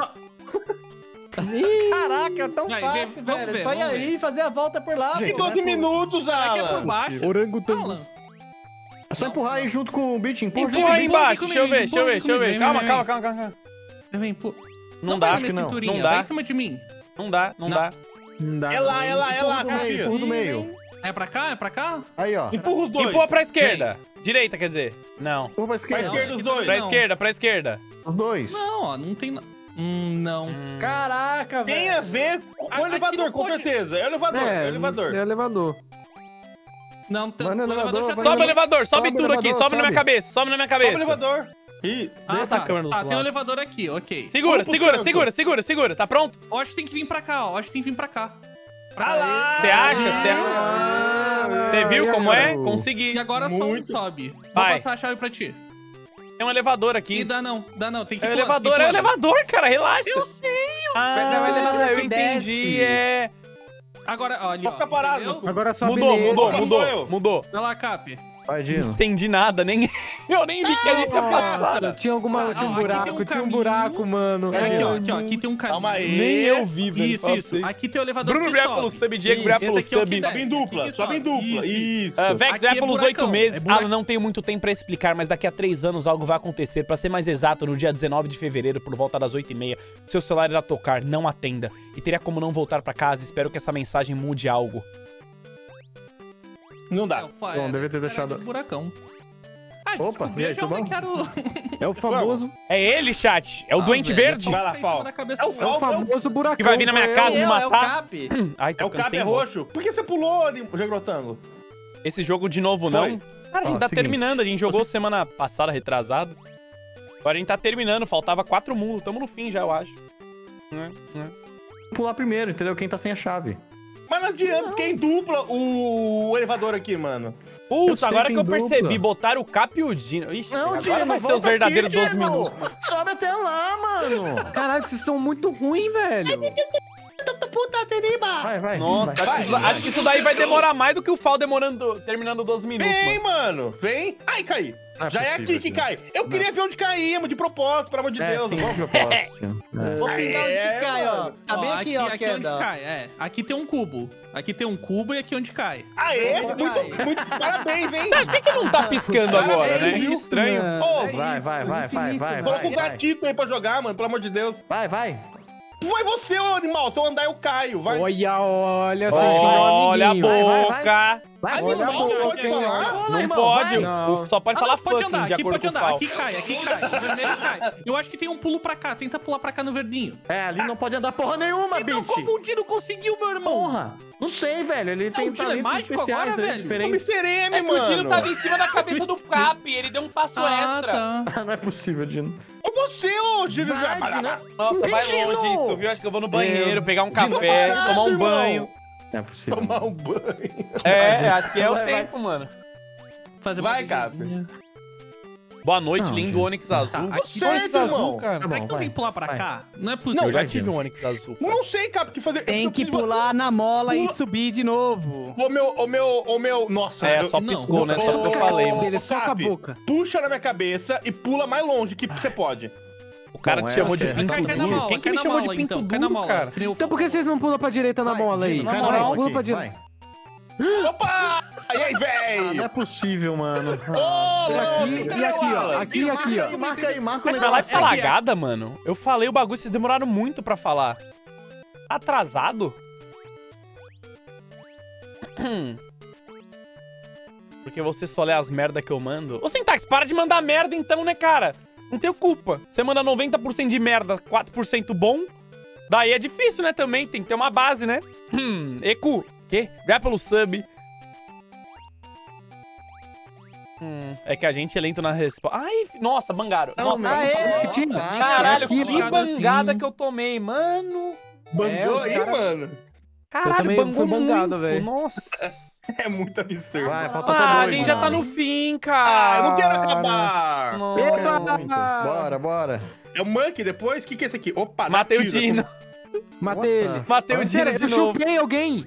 Caraca, é tão Vai, fácil, vem, vamos velho. ver, Só ir vamos aí e fazer a volta por lá. Tem pô, doze né, pô? minutos, Aqui é por Alan. baixo. Orangotango. Alan. É só empurrar aí junto com o beat. Empurra junto. Empurra aí Empurra embaixo. aqui Deixa eu ver, comigo, deixa eu ver, empurra deixa eu ver. comigo, Calma, vem, calma, vem, calma, calma. Vem, pô. Não vai dá, na acho minha que não. cinturinha, Não vai dá. em cima de mim. Não dá, não Não. dá. Não dá. É lá, é lá, é lá, Empurra do meio, confia. empurra do meio. É pra cá? É pra cá? Aí, ó. Empurra os dois. Empurra pra esquerda. Direita, quer dizer. Não. Empurra pra Pra esquerda. esquerda os aqui dois. também Pra não. esquerda, pra esquerda. Os dois. Não, ó, não tem nada. Hum, não. Caraca, Tem velho. a ver com Aqui o elevador, não com pode- certeza. É o elevador, é, o É, elevador. é elevador. Não, tem. Vai no o elevador elevador, já vai tá- Sobe o elevador, sobe Sobe o tudo aqui. elevador, Sobe na minha sobe. cabeça, sobe na minha Sobe o cabeça. elevador. Ih, Ah, Tá tá. câmera do Tá, outro tem um lado. elevador aqui, ok. Segura, Vamos pro segura, canto. segura, segura, segura. Tá pronto? Eu acho que tem que vir pra cá, ó. Eu acho que tem que vir pra cá. Tá lá. Você acha? Você Ah, Você viu e como é? agora? Consegui. E agora só um Muito. sobe. Vou Vai. passar a chave pra ti. Tem um elevador E aqui. dá não, dá não. Tem que É o ir pulando, tem elevador, que é o ir pulando. elevador, cara, relaxa. Eu sei. Ah, Mas é o elevador eu que entendi, desce. é... Agora, olha, Pode ó. ficar parado. entendeu? Agora sobe Mudou, nesse. mudou, Só sou mudou, eu. mudou. Vai lá, Cap. Vai, Dino. Entendi nada, nem... Eu nem vi que a gente ia passar. Nossa, tinha alguma. Ah, Tinha um ó, aqui tem buraco, um tinha um caminho. buraco, mano. É aqui, ó, Ai, aqui, ó. Aqui tem um caminho. Calma aí. Nem eu vi, velho. Isso, fala pra isso. você. Aqui tem o elevador Bruno que Briar sobe. pelo sub, Diego Isso. Briar Esse pelo aqui é o que sub. desce, Sobe em esse dupla, aqui que sobe em dupla. Isso. Uh, Vex, Aqui vai é pelos oito buracão, meses. é buraco. Alan, não tenho muito tempo pra explicar, mas daqui a três anos algo vai acontecer. Pra ser mais exato, no dia dezenove de fevereiro, por volta das oito e meia, seu celular irá tocar, não atenda. E teria como não voltar pra casa. Espero que essa mensagem mude algo. Não É, dá. o fa- Não, é, devia ter era deixado- um buracão. Ah, Opa, descobri, e aí, já tudo não bom? quero... É o famoso. É ele, chat. É o Ah, doente velho, verde. só Vai lá, tá em Fal. cima da cabeça É o do- É o Fal. famoso buracão. Que vai vir na minha casa me É, é o matar. Cap. Ai, É tô o Cap, cansei, é mano. roxo. Por que você pulou ali, Jagrotango? Esse jogo de novo, Foi. não? Cara, a gente Ó, tá seguinte. terminando. A gente jogou semana passada, retrasado. Agora a gente tá terminando. Faltava quatro mundos. Tamo no fim já, eu acho. Né? Né? Pular primeiro, entendeu? Quem tá sem a chave. Mas não adianta, quem dupla o elevador aqui, mano? Eu Putz, sei agora quem que eu dupla. percebi, botaram o Cap e o Dino. Ixi, Não, agora Dino, vai ser volta os verdadeiros aqui, doze Dino. minutos. Sobe até lá, mano. Caralho, vocês são muito ruins, velho. Vai, vai. Nossa, vai. acho, que isso, acho que isso daí vai demorar mais do que o Fal demorando, terminando doze minutos, Vem, mano. mano. Vem. Ai, caí. Não é Já é possível, aqui que Dino. cai. Eu queria ver onde caímos, de propósito, pelo amor de É, Deus. sim, Vamos. de propósito. É. Vou pingar onde É, que cai, ó. mano. Tá bem Ó, aqui, ó, aqui, aqui onde queda. cai, é. Aqui tem um cubo. Aqui tem um cubo e aqui onde cai. Aê, Vamos muito, cair. muito parabéns, hein? Por que não tá piscando agora, né? Parabéns, Que estranho. Mano, Ô, é vai, isso, vai, vai, infinito, vai, vai, Coloca o vai. gatito aí pra jogar, mano, pelo amor de Deus. Vai, vai. Vai você, ô animal. Se eu andar, eu caio. Vai. Olha, olha, vocês Olha a amiguinho. Vai, vai, boca. Vai, Animal, olha a não boca, pode hein, falar. Olha, Não irmão, pode. vai. Não. Só pode Ah, falar não, pode fucking, andar, de aqui acordo pode com o andar. Fal. Aqui cai, aqui cai. O vermelho cai. Eu acho que tem um pulo pra cá. Tenta pular pra cá no verdinho. É, ali não pode andar porra nenhuma, Então, bitch. como o Dino conseguiu, meu irmão? Porra. Não sei, velho. Ele tem o Dino é talentos mágico especiais agora, aí, velho? O diferentes. mister M, É que mano. o Dino tava em cima da cabeça do Cap, ele deu um passo Ah, extra. tá. Não é possível, Dino. É você, ô Gino. Vai, Dino. Nossa, vai Dino! longe isso, viu? Acho que eu vou no banheiro, Eu- pegar um Dino, café, parado, tomar um irmão. banho. Não é possível. Tomar um banho. É, acho que é o Vai, vai. tempo, mano. Fazer Vai, uma Cap. vizinha. Boa noite, Não, lindo gente. Onix azul. Tá, Gostei aqui- do Onix certo, azul, irmão. cara. Tá Será bom, que não tem vai. que pular pra Vai. cá? Não é Eu possível. já vai, tive Dino. um Onix azul. cara. Não sei, cara, o que fazer. Tem Eu que preciso- pular na mola e Pula- subir de novo. Ô meu, ô meu, ô meu. Nossa, É, eu- só não, piscou, né? não, Só que eu não, falei, não, mano. Ele só com a Cap, boca. Puxa na minha cabeça e pula mais longe que você pode. O cara Bom, te é, chamou de é, pinto Cai, cai na duro. mola, Quem que cai me na chamou de mola, pinto então. Cai na duro, mola. cara? Que nem eu Então por que vocês não pulam pra direita na Vai, bola aí? Dino, Na cai na moral, mola pula aqui, pra direita. vai. Opa! E aí, Ah, véi? não é possível, mano. Ô, E aqui, louco, e aqui, ó. Alan? Aqui e aqui, ó. Marca aí, marca aí, marca o Mas minha live negócio. tá Aqui, lagada, mano. Eu falei o bagulho, vocês demoraram muito pra falar. Tá atrasado? Porque você só lê as merda que eu mando. Ô, Syntax, para de mandar merda então, né, cara? Não tenho culpa. Você manda noventa por cento de merda, quatro por cento bom. Daí é difícil, né, também. Tem que ter uma base, né? Hum, Eku. Quê? Vai pelo sub. Hum, é que a gente é lento na resposta. Ai, nossa, bangaram. Não, Nossa, meu, aê, nossa, tira. vai, caralho, aqui, que mano, bangada assim. que eu tomei, mano. Bandou os aí, cara- mano. Caralho, também bangou fui bangado, muito. velho. Nossa. É muito absurdo. Vai, falta só Ah, dois, a gente já tá mano. no fim, Ah, cara. eu não quero acabar. Não. Eu quero Eba! muito. Bora, bora. É o Monkey depois? O que, que é esse aqui? Opa, Matei o na tira. Dino. Matei What ele. the- Matei o Pera, Dino de eu novo. chupei alguém.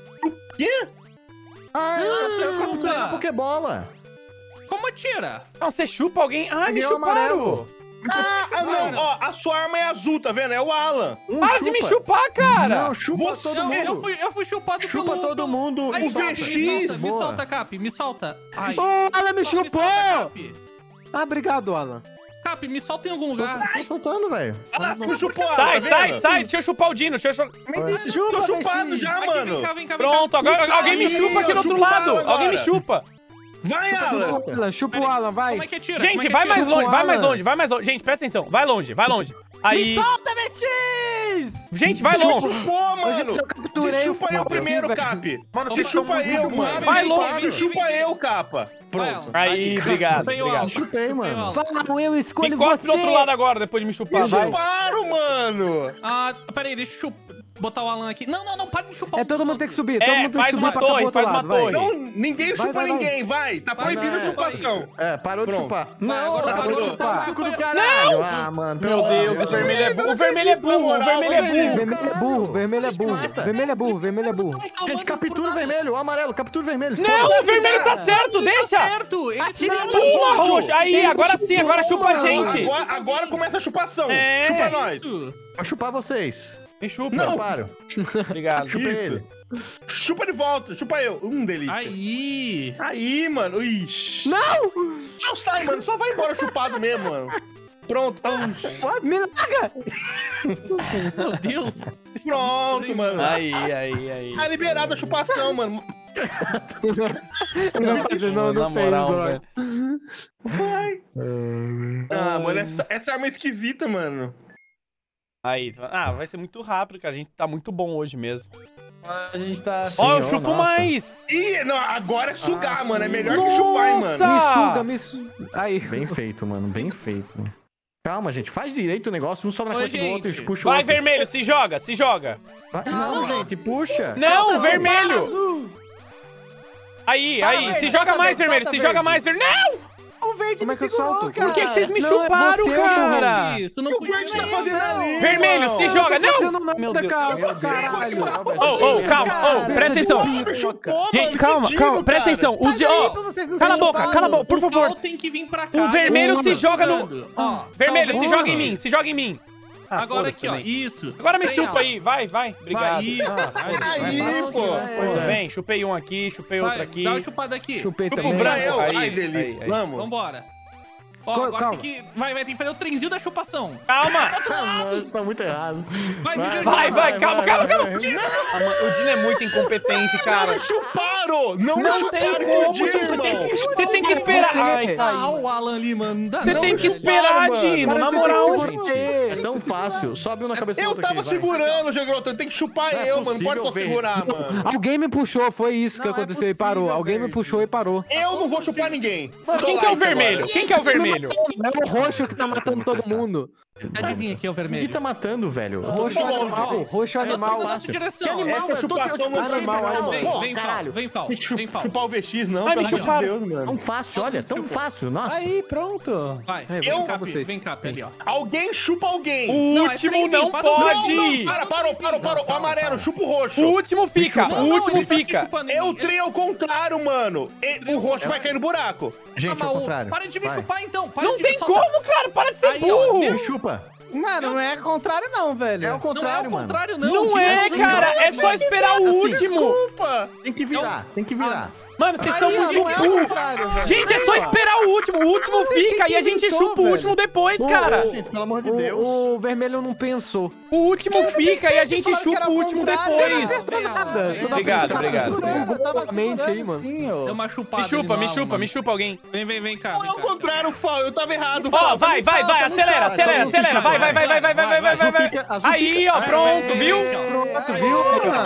Ah, eu eu acabo de pegar a Chupa. Pokébola. Como atira? Não, você chupa alguém. Ah, me Peguei o chuparam. amarelo. Ah, ah, não, ó, a sua arma é azul, tá vendo? É o Alan. Um Para de me chupa. chupar, cara. Não, chupa Você- todo Eu, mundo. eu, fui, eu fui chupado Chupa pelo... todo mundo. Ai, O Cap, V X, me solta, me boa. solta, Cap, me solta. Ai, Oh, ela me me chupou! solta, Cap. Ah, obrigado, Alan. Cap, me solta em algum lugar. Tô soltando, velho. Ah, você me chupou, Alan, Sai, tá sai, vendo? sai. Deixa eu chupar o Dino. Deixa eu chupar. Tô chupado já, Aqui, mano. vem cá, vem cá, vem cá. Pronto, agora sai, alguém me chupa aqui do outro chupa o lado. Alan Alguém me agora. chupa. Vai, Alan. Chupa o Alan, chupa o Alan, vai. Como é que atira? Como é Gente, que vai atira? mais longe, vai mais Alan. longe, vai mais longe. Gente, presta atenção. Vai longe, vai longe. Aí. Solta, B X! Gente, vai longe. Chupou, mano. Eu capturei Te o chupa eu foda. primeiro, Velho. Cap. Mano, Opa, você chupa vamos eu, chupar, mano. vai Te longe. chupa eu, Capa. Vai, Pronto. Alan. Aí, obrigado, Chupei o obrigado. Alan. Chupei, mano. Falam, eu Me escolho cospe você. do outro lado agora, depois de me chupar, Me vai. chuparam, mano. Ah, peraí, deixa eu chupar. botar o Alan aqui. Não, não, não, para de chupar É, o todo mundo tem que subir. É, Todo mundo tem que faz subir uma pra cá pro torre, outro faz uma lado, vai. torre. Não, ninguém Vai, chupa vai, vai. ninguém, vai. Tá Vai, proibido vai, a chupação. É, parou de Pronto. chupar. Vai, Não, agora parou de parou. chupar. Fico do caralho. Ah, mano. pelo Meu amor de Deus, o vermelho é burro. O vermelho é burro, o moral, vermelho é vermelho. burro. Vermelho é burro, vermelho é burro. Vermelho é burro, vermelho é burro. Gente, captura o vermelho, o amarelo, captura o vermelho. Não, o vermelho tá certo, deixa. Certo, ele Pula, roxo. Aí, agora sim, agora chupa a gente. Agora, agora começa a chupação. É. Chupa nós. Vou chupar vocês. Me chupa. Não. Paro. Obrigado. Chupa Isso. ele. Chupa de volta, chupa eu. Um delícia. Aí. Aí, mano. Ixi. Não! Só sai, mano. Só vai embora chupado mesmo, mano. Pronto. Me larga! Meu Deus. Pronto, mano. Aí, aí, aí. Tá liberada a chupação, mano. Não, fazer, não, Na não fez, moral, não. velho. Vai. Ah, mano, essa, essa arma é esquisita, mano. Aí, ah, vai ser muito rápido, cara. A gente tá muito bom hoje mesmo. A gente tá... Ó, eu ó, chupo nossa. mais. Ih, não, agora é sugar, Ah, mano. É sim. melhor que chupar, hein, Nossa! mano. Me suga, me suga. Aí. Bem feito, mano, bem feito. Calma, gente, faz direito o negócio, um sobe na Ô, costa do outro gente. e puxa o Vai, outro. vermelho, se joga, se joga. Vai- Não, gente, puxa. Não, vermelho. Aí, Fala, aí, verde, se joga solta mais, verde, vermelho, solta se joga verde. mais, vermelho. Não! O verde Como me é que eu segurou, solto? cara. Por que, que vocês me Não, é chuparam, você, cara? Isso, não O verde tá fazendo ali. Vermelho, irmão. se joga. Não tô Não! fazendo nada, Meu Deus. cara. Meu Deus. Caralho. Ô, ô, calma, ô, presta atenção. Me chupou, Gente, mano, calma, que calma, digo, presta cara. atenção. Os de, Sai daí ó, pra vocês não cala a serem boca, chupados. cala a boca, por O Cal favor. tem que vir pra cá. O vermelho Eu se tô joga no- chutando. Ó, Vermelho, só se o joga em mim, se joga em mim. Ah, Agora foda-se aqui, ó. também. Isso. Agora me Vem, chupa ó. aí, vai, vai. Obrigado. Vai, isso. Ah, Vai, Aí, vai, pô. vai. Vem, chupei um aqui, chupei outro Vai, aqui. dá uma chupada aqui. Chupei Chupa o também. branco. eu. Aí, Ai, aí, delícia. aí. Vamos. Vambora. Ó, Co- agora calma. tem que... Vai, vai, tem que fazer o trenzinho da chupação. Calma. Não, isso tá muito errado. Vai, Vai, vai, Vai, vai, calma, vai, calma, vai, calma. vai. Ah, mano, o Dino é muito incompetente, Não cara. me chuparam! Não, me Não chuparam, tem como, que dia, você tem irmão! que, você tem que esperar. Você, Ai, né? Ah, o Alan ali, mano. Dá Você não, tem que velho. esperar, mano. Dino, Cara, na você moral. tem que segurar Gente, ele. é tão fácil. Sobe um na cabeça do Eu outro tava aqui, vai. segurando, Jogroto. Tem que chupar Não é eu, mano. Não pode só possível, segurar, mano. Alguém me puxou, foi isso que Não é aconteceu e parou. possível, Alguém me verde. puxou e parou. Eu não vou chupar ninguém. Mano, quem que é o vermelho? Quem que é o vermelho? É o roxo que tá matando todo mundo. Adivinha aqui é o Ninguém vermelho. tá matando, velho. Roxo é Tá bom, animal, vai. roxo é Eu tô animal. indo nessa direção. Que animal, Essa velho? chupação Tô- não animal, animal, animal. Vem, Pô, vem, Fal, caralho. vem, Fal, Tem que vem, Fal. chupar o V X, não, Ai, pelo me amor de chuparam. Deus, mano. Tão fácil, olha, tão fácil, nossa. Aí, pronto. Vai, É, vem vou cá, com vocês. vem cá, ali, ó. Alguém chupa alguém. O Não, é último trenzinho, não faz um- pode. Não, não, para, parou, parou, parou. O amarelo, chupa o roxo. O último fica, Não, o não, último ele tá se fica. chupando em Eu mim. trei ao contrário, mano. E- O roxo vai cair no buraco. Gente, Ah, ao mas o- contrário. Para de me Vai. chupar, então. Para Não de tem me soltar. como, cara. Para de ser Aí, ó, burro. Me chupa. Mano, não é contrário não, velho. É ao Não é contrário, o mano. contrário, não. Não Tipo é, assim, cara. não, É só esperar o último. Desculpa. Tem que virar, tem que virar. Mano, vocês Aí, são ó, muito não é o burros. contrário, velho. Gente, é só esperar o último. O último Você fica que e a gente inventou, chupa o velho. último depois, Ô, cara. ô, Gente, pelo amor de O, Deus. o vermelho não pensou. O último fica e a gente falaram que chupa era o o último contrário. depois. Vem, ó, nada. vem, Você ó. tá Obrigado, Tá obrigado. segurando, Eu tava a mente aí, segurando mano. assim, ó. Deu uma chupada. Me chupa, ali me no chupa, Alan, me chupa alguém. Vem, vem, vem cá. Não Vem é o cá. contrário, Fal. Eu tava errado, Ó, Fal. vai, vai, vai, salta, acelera, salta, acelera, todo mundo acelera. Vai, vai, vai, vai, vai, vai, vai, vai, vai, vai. Azul fica- azul Aí, fica- ó, pronto, viu? Pronto, viu?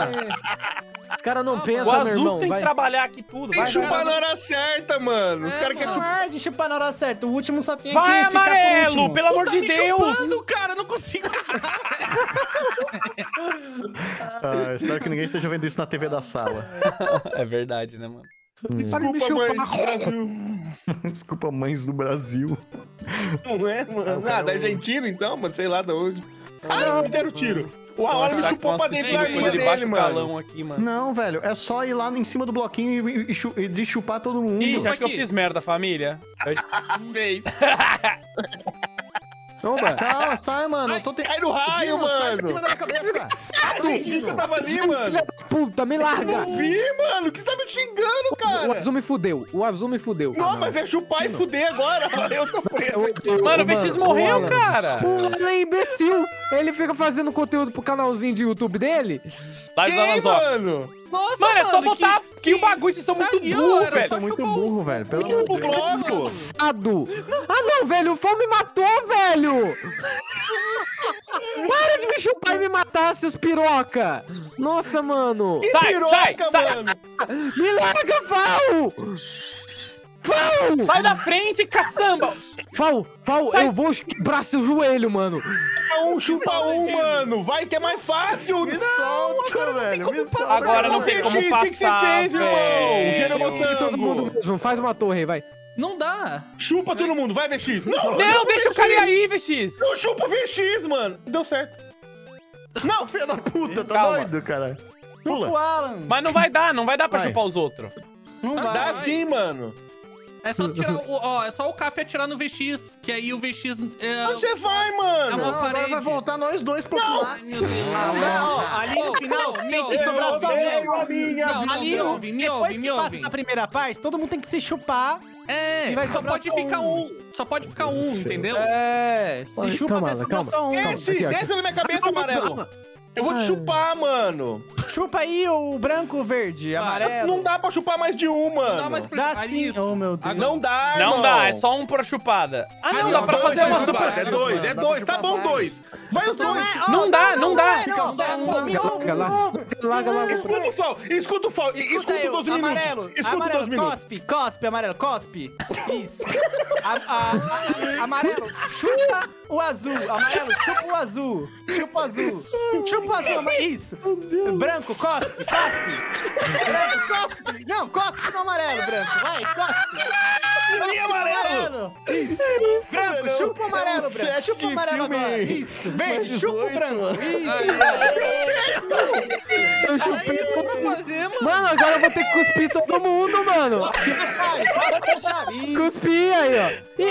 Os caras não O pensam, meu azul irmão. tem que Vai. trabalhar aqui tudo. Tem Vai, que chupar vai, na hora certa, mano. Os caras querem Não chupar. é de chupar na hora certa. O último só tinha vai que ficar por amarelo, último. pelo amor Tá de me Deus. chupando, cara. Não consigo. Ah, espero que ninguém esteja vendo isso na T V da sala. É verdade, né, mano? Para de me Desculpa, mãe chupar. do Brasil. Desculpa, mães do Brasil. Não é, mano? quero- Ah, da Argentina, então, mano. Sei lá de onde. Ah, me deram tiro. O Alan me Será que chupou vão pra dentro assistir da depois arminha ele baixa dele, o mano. calão aqui, mano. Não, velho, é só ir lá em cima do bloquinho e, e, chu- e de chupar todo mundo. Ih, acho que eu aqui. fiz merda, família. Eu- Fez. Oba. Calma, sai, mano. Eu tô te... Cai no raio, Dino, sai de cima mano. da minha cabeça. Eu nem vi que eu tava ali, mano. Filha da puta, me larga. Não vi, mano. Que você tá me xingando, O cara. azul me fudeu. O azul me fudeu. Não, mas é chupar e fuder agora. Eu tô preso aqui. Mano, o V X morreu, Alan. cara. O Alan é imbecil. Ele fica fazendo conteúdo pro canalzinho de YouTube dele. Live da Quem, Lanzoca. mano? Nossa, Mano, é só que- botar que o bagulho, vocês são muito Aí, ó, burros, era velho. só Você é muito chupar o- burro, velho. Pelo amor de O Deus. bloco. Ado. Ah, não, velho. O Fal me matou, velho. Para de me chupar e me matar, seus piroca. Nossa, mano. Que Sai, piroca, sai, sai. mano. Me larga, Fal. Fal! Sai da frente, caçamba! Fal, Fal, Sai. eu vou quebrar seu joelho, mano. Chupa um, chupa um, mano. Vai que é mais fácil. Me solta, velho. Me solta. Agora não tem como O que que você passar, fez, irmão? Gênero velho. Todo mundo botango. mesmo, faz uma torre aí, vai. Não dá. Chupa todo mundo, vai, V X. Não, Não, deixa o cara ir aí, V X. não chupa o V X, mano. Deu certo. Não, filho da puta, tá Calma. doido, cara. O Pula. Alan. Mas não vai dar, não vai dar pra Vai. chupar os outros. Não Ah, vai. Dá vai. sim, mano. É só tirar o. Ó, é só o Cap atirar no V X, que aí o V X. É, Onde você vai, é mano? uma Não, agora parede. vai voltar nós dois pra pular. Ai, meu Deus. Não, ó, ali no final tem que sobrar só um. a minha Não, não, Ali, me ó, ouve, me depois ouve, que me passa ouve. essa primeira parte, todo mundo tem que se chupar. É, E vai só sobrar pode só ficar um. um. Só pode ficar um, entendeu? É, se Olha, chupa calma, até sobrar calma. só um. Esse, aqui, aqui. desce na minha cabeça, amarelo. Eu vou te Ai. chupar, mano. Chupa aí o branco, o verde, amarelo. Não dá pra chupar mais de um, mano. Não dá mais pra Dá ali, sim, isso. oh meu Deus. Não dá, Não irmão. dá, é só um por chupada. Ah, não, Ah, dá não, pra dois fazer pra uma chupar. super... É dois, é Dá dois, pra tá bom chupar dois. Vai os dois. é, Não ó, dá, não dá. é, não, dá, não, me ouve, Larga me lá, ouve. larga lá. Escuta o Fal, escuta o Fal, Escuta escuta eu, os doze minutos. amarelo, Escuta os amarelo, doze minutos. cospe, cospe, amarelo, cospe. Isso. A- a- a- amarelo, chupa o azul. Amarelo, chupa o azul. Chupa o azul. Chupa o azul, ama- isso. Branco, cospe, cospe. Branco, cospe. Não, cospe no amarelo, branco. Vai, cospe. Cospe no amarelo. Isso. Branco, chupa o amarelo, É um branco. set Chupa o de amarelo filme. agora. Isso. Verde, Mais chupa o dezoito. branco. Isso. Eu É chupei isso que eu todo vou fazer, mano. Mano, agora eu vou ter que cuspir todo mundo, mano. Passa a chave. Isso. Cuspi aí, ó.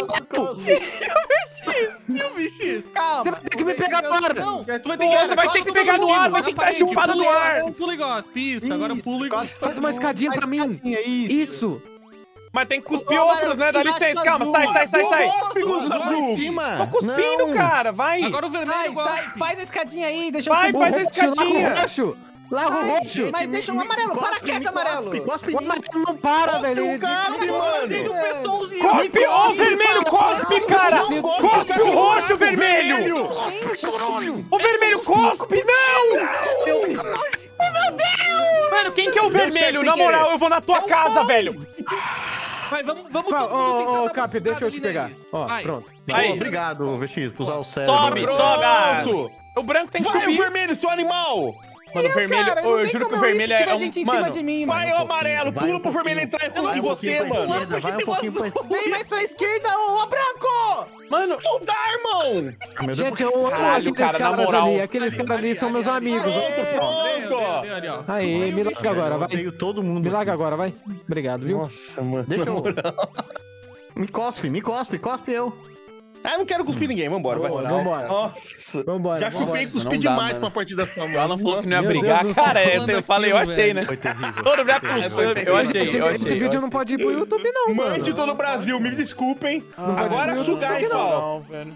E o V X? Calma. Você vai ter que me pegar agora. Não, tu vai ter Pô, que, você vai ter que pegar no ar, vai ter que dar chupada no ar. Pula e gospe, isso. Agora Isso, pula e cospe. gospe. Faz uma escadinha pra mim. Escadinha, Isso. Isso. Mas tem que cuspir Ô, outros, amarelo, né? Dá embaixo licença, do calma, azul. sai, sai, sai, sai. Segundos da Vai em Blue. cima. Tô cuspindo, Não. cara, vai. Agora o vermelho Sai, gospe. sai, faz a escadinha aí, deixa eu Vai, subir. faz a Larga escadinha. o roxo. Larga o Sai, roxo. Mas deixa o amarelo, para Cospe, quieto, me amarelo. Cospe, cospe em O mim. amarelo não para, velho. Ele- Cara, Fazendo mano. o pessoalzinho. Cospe, ó, o vermelho, cospe, cara. Cospe o roxo, vermelho. O vermelho, cospe, não. Mano, quem que é o vermelho? Na moral, eu vou na tua casa, velho. Vai, vamos, vamos. Fala, todo mundo tentar Ô, dar ô, uma Cap, segurada deixa eu te ali pegar. neles. Ó, Vai. pronto. Aí. Pô, obrigado, V X, por usar o cérebro. Sobe, sobe. ah. Pronto. O branco tem que Vai o subir. vermelho, seu animal. Mano, o vermelho, Cara, ô, não eu tem juro que como o eu ir vermelho se é tiver um... gente em Mano, cima de mim, mano. Vai o amarelo, vai pula um pro vermelho pouquinho. entrar em Vai um você, pouquinho pra mano. esquerda, vai um pouquinho pra esquerda. Vem mais pra esquerda, ô branco! mano, Não dá, irmão. Meu Deus, Gente, eu amo Caralho, aqueles cara, na caras moral. ali. Aqueles caras ali são meus amigos. ó. Pronto, Deu, pronto. deu, deu, deu. Aí, me larga agora, vai. Veio todo mundo. Me larga agora, vai. Obrigado, viu? Nossa, mano. Deixa eu... Me cospe, me cospe, cospe eu. Ah, eu não quero cuspir ninguém, vambora. Boa, vai. vambora. Nossa. Vambora, Já vambora. chupei e Nossa, cuspi não dá, demais mano. pra partida da sua o Alan falou que não ia Meu brigar. Deus do Cara, céu. eu, eu falei, eu achei, né? Foi terrível. Todo mundo Foi pensou, eu terrível. achei, eu achei. Esse vídeo não pode ir pro YouTube, não, mano. Mãe de todo o Brasil, me desculpem. pode Agora ir pro sugar YouTube, e fal. Não, velho.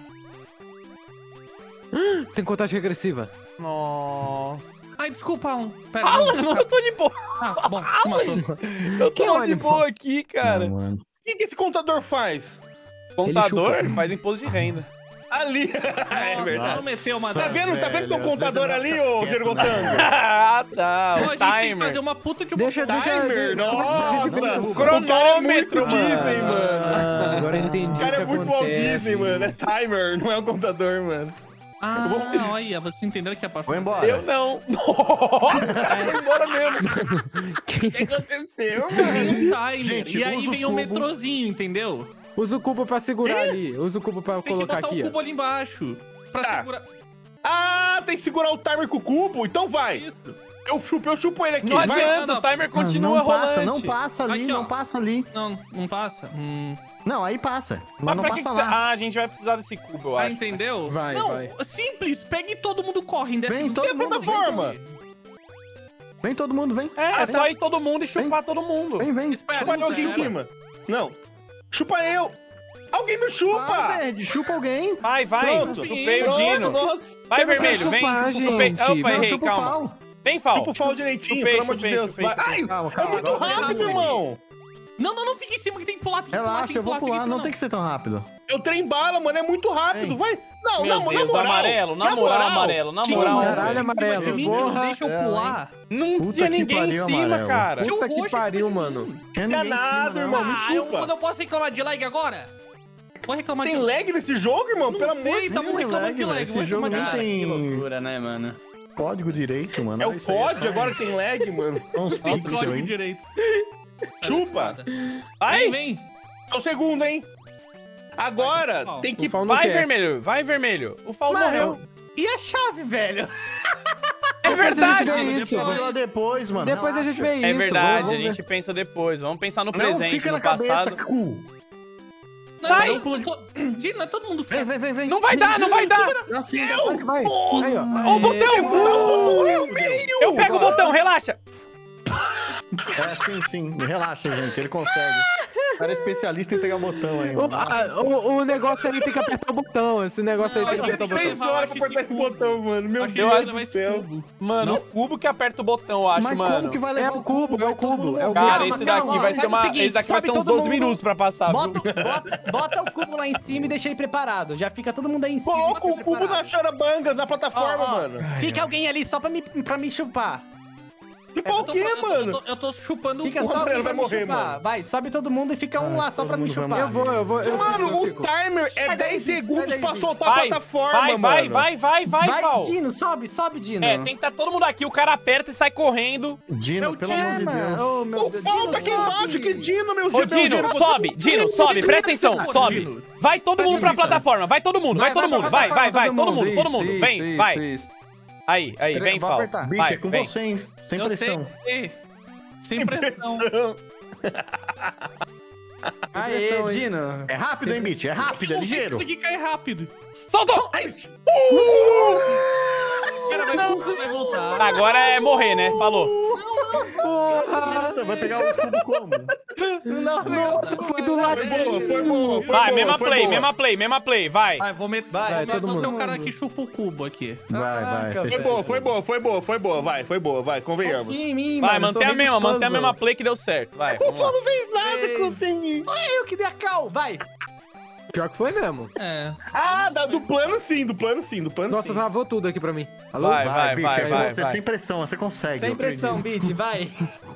Tem contagem regressiva. Nossa. Ai, desculpa, Alan. Pera, Alan, não. eu tô de boa. Ah, bom, se matou. Eu Que tô de ânimo. boa aqui, cara. Não, mano. O que que esse contador faz? Contador chupa. faz imposto de renda. Ali. É Nossa, verdade. não meteu uma Tá dessa. vendo? Tá vendo que tem um Velho, contador às ali, vezes eu ô não Diego quero Tango? Ah, tá. Pô, O a gente tem que timer. fazer uma puta de uma Deixa, deixa... Timer, deixa- nossa. deixa- Cronômetro, O cara é muito Disney, mano. mano. Ah, agora eu entendi O cara o é que muito Walt acontece. Disney, mano. É timer, não é um contador, mano. Ah, olha, você entendeu que é pra Vou fazer. embora. Eu não. Nossa, cara, foi embora mesmo. O que aconteceu, Tem mano? um timer. Gente, e aí usa o vem um cubo. metrozinho, entendeu? Usa o cubo pra segurar ali. Usa o cubo pra Tem que colocar botar aqui, o ó. cubo ali embaixo. Pra Tá. segurar. Ah, tem que segurar o timer com o cubo? Então vai. Isso. Eu chupo, eu chupo ele aqui. Não vai. adianta, o timer continua não passa, rolando. não passa ali, Aqui, ó. não passa ali. Não, não passa? Hum. Não, aí passa. Mas, Mas não pra passa que que lá. você... Ah, a gente vai precisar desse cubo, eu Ah, acho. entendeu? Vai, não, vai. simples. Pega e todo mundo corre. Desce Vem, do- todo E a mundo, plataforma? Vem todo mundo, vem. É, é só ir todo mundo e chupar todo mundo. Vem, vem. Espera, Chupa eu aqui em espera. cima. Não. Chupa eu. Alguém me Vai, chupa. verde, chupa alguém. Vai, vai. Pronto. Chupei o Pronto, Dino. nossa. Vai, Eu não quero vermelho, vem. chupar, Chupei. gente. Opa, Não, errei, chupa o calma. Fal. Vem, Fal. Chupa o Fal direitinho, Chupei, pelo amor de chupei, Deus. chupei, Vai. chupei. Ai, Calma, é calma. muito agora- rápido, irmão. Não, não, não, fica em cima que tem que pular, tem que pular, tem Relaxa, que eu vou pular, fica em pular, cima, não tem que ser tão rápido. É o trem bala, mano, é muito rápido, Ei. vai. Não, Meu na, Deus, na moral. amarelo, na moral, amarelo, na tinha moral. um- Caralho, Em cima amarelo, de mim, não porra. deixa eu É, pular. Não Puta tinha que ninguém em pariu, cima, amarelo. cara. Tinha um Puta que roxo em cima pariu, de mano. mim. Tinha Não é ninguém em cima, nada, não. irmão, me Ah, eu, chupa. eu posso reclamar de lag agora? Vou reclamar Tem de lag nesse jogo, irmão? Não Pelo amor sei, de tá Deus. muito reclamando de lag, lag. velho. Vou Esse jogo reclamar de nem lag. tem loucura, né, mano? código direito, mano. É Olha o isso aí, código, só- agora que tem lag, mano. só uns Tem pixels código aí. direito. Chupa. Ai, Vem, vem. Só o segundo, hein? Agora, Vai, tem que... O Fal não vai, quer. vermelho, vai, vermelho. O Fal Mano, morreu. e a chave, velho? É verdade. Depois a gente vê isso. Vamos lá depois, mano. Depois a gente vê isso. É verdade, vamos a ver. gente pensa depois. Vamos pensar no Não, presente, fica no na cabeça, passado. cu. Não, Sai! não, não, tô- Gino, não é todo mundo Vem, fica. vem, vem, vem. Não vai dar, não vai dar. Assim, Vai que vai. Aí, ó. Ó o botão. Eu pego o botão, relaxa. É, sim, sim. Relaxa, gente. Ele consegue. O cara é especialista em pegar botão aí. O, mano. a- o, o negócio ali tem que apertar o botão. Esse negócio aí tem que Não, apertar o botão. Três horas pra apertar esse botão, mano. Meu Acho que Deus ele do vai esse céu. cubo. Mano, Não? o cubo que aperta o botão, eu acho, Mas mano. como que vai É levar o cubo, é o cubo, é o Cara, Calma, esse daqui calma, vai ser faz o uma. seguinte, Esse daqui vai sobe ser uns todo doze mundo, minutos pra passar, viu? Bota, bota, bota o cubo lá em cima e deixa ele preparado. Já fica todo mundo aí em cima. Coloca o cubo na preparado. charabanga, na plataforma, Ó, ó, mano. Fica alguém ali só pra me, pra me chupar. Tipo Eu o tô- quê, eu tô- mano? Eu tô, eu tô chupando Fica o só Gabriel alguém pra vai me morrer, chupar. mano. Vai, sobe todo mundo e fica um lá só todo pra me mundo vai chupar. Eu vou, eu vou. Eu, Mano, eu o fico. timer é Sai daí, dez Vitor, segundos sai daí, pra Vitor. soltar a Vai, plataforma, vai, mano. vai, vai, vai, vai, Vai, Fal. Dino, sobe, sobe, Dino. É, tem que estar todo mundo aqui, o cara aperta e sai correndo. Dino, pelo É, amor de mano. Deus. Ô, meu O Deus, falta Dino, aqui embaixo, sobe. que Dino, meu Ô, meu Dino, Dino, sobe, você- Dino, sobe, presta atenção, Dino. sobe. Vai todo mundo pra plataforma, vai todo mundo, vai todo mundo, vai, vai, vai, todo mundo, todo mundo, vem, vai. Aí, aí, vem, Vou Fal. apertar. Bitch, Vai, é com vem. você, hein? Sem Eu sei. pressão. Ei, Sem pressão. Aê, pressão, hein? Dino. É rápido, hein, Bitch? É rápido, é Não sei se ligeiro. Isso aqui cai rápido. Soltou! O cara vai voltar, vai voltar. Agora é morrer, né? Falou. Porra! Vai pegar o cubo como? Não, Nossa, foi do lado Foi boa, dele. foi boa, foi Vai, boa, mesma foi play, boa. mesma play, mesma play, vai. Vai, vou meter. Vai, Vai, todo vou ser mundo. o cara que chupa o cubo aqui. Vai, vai. Caraca, você- Foi boa, foi boa, foi boa, foi boa, vai, foi boa, vai, convenhamos. Confia em mim, Vai, mano. eu sou mantém a rei mesma, dos mantém a puzzles. mesma play que deu certo. Vai, O vamos lá. Fal não fez nada Ei. com sem mim. Olha eu que dei a cal, vai. Pior que foi mesmo. É. Ah, da- do plano sim, do plano sim, do plano Nossa, sim. travou tudo aqui pra mim. Alô? Vai, vai, Bitch, vai, é vai, você, vai. sem pressão, você consegue. Sem eu pressão, acredito. Beat, vai.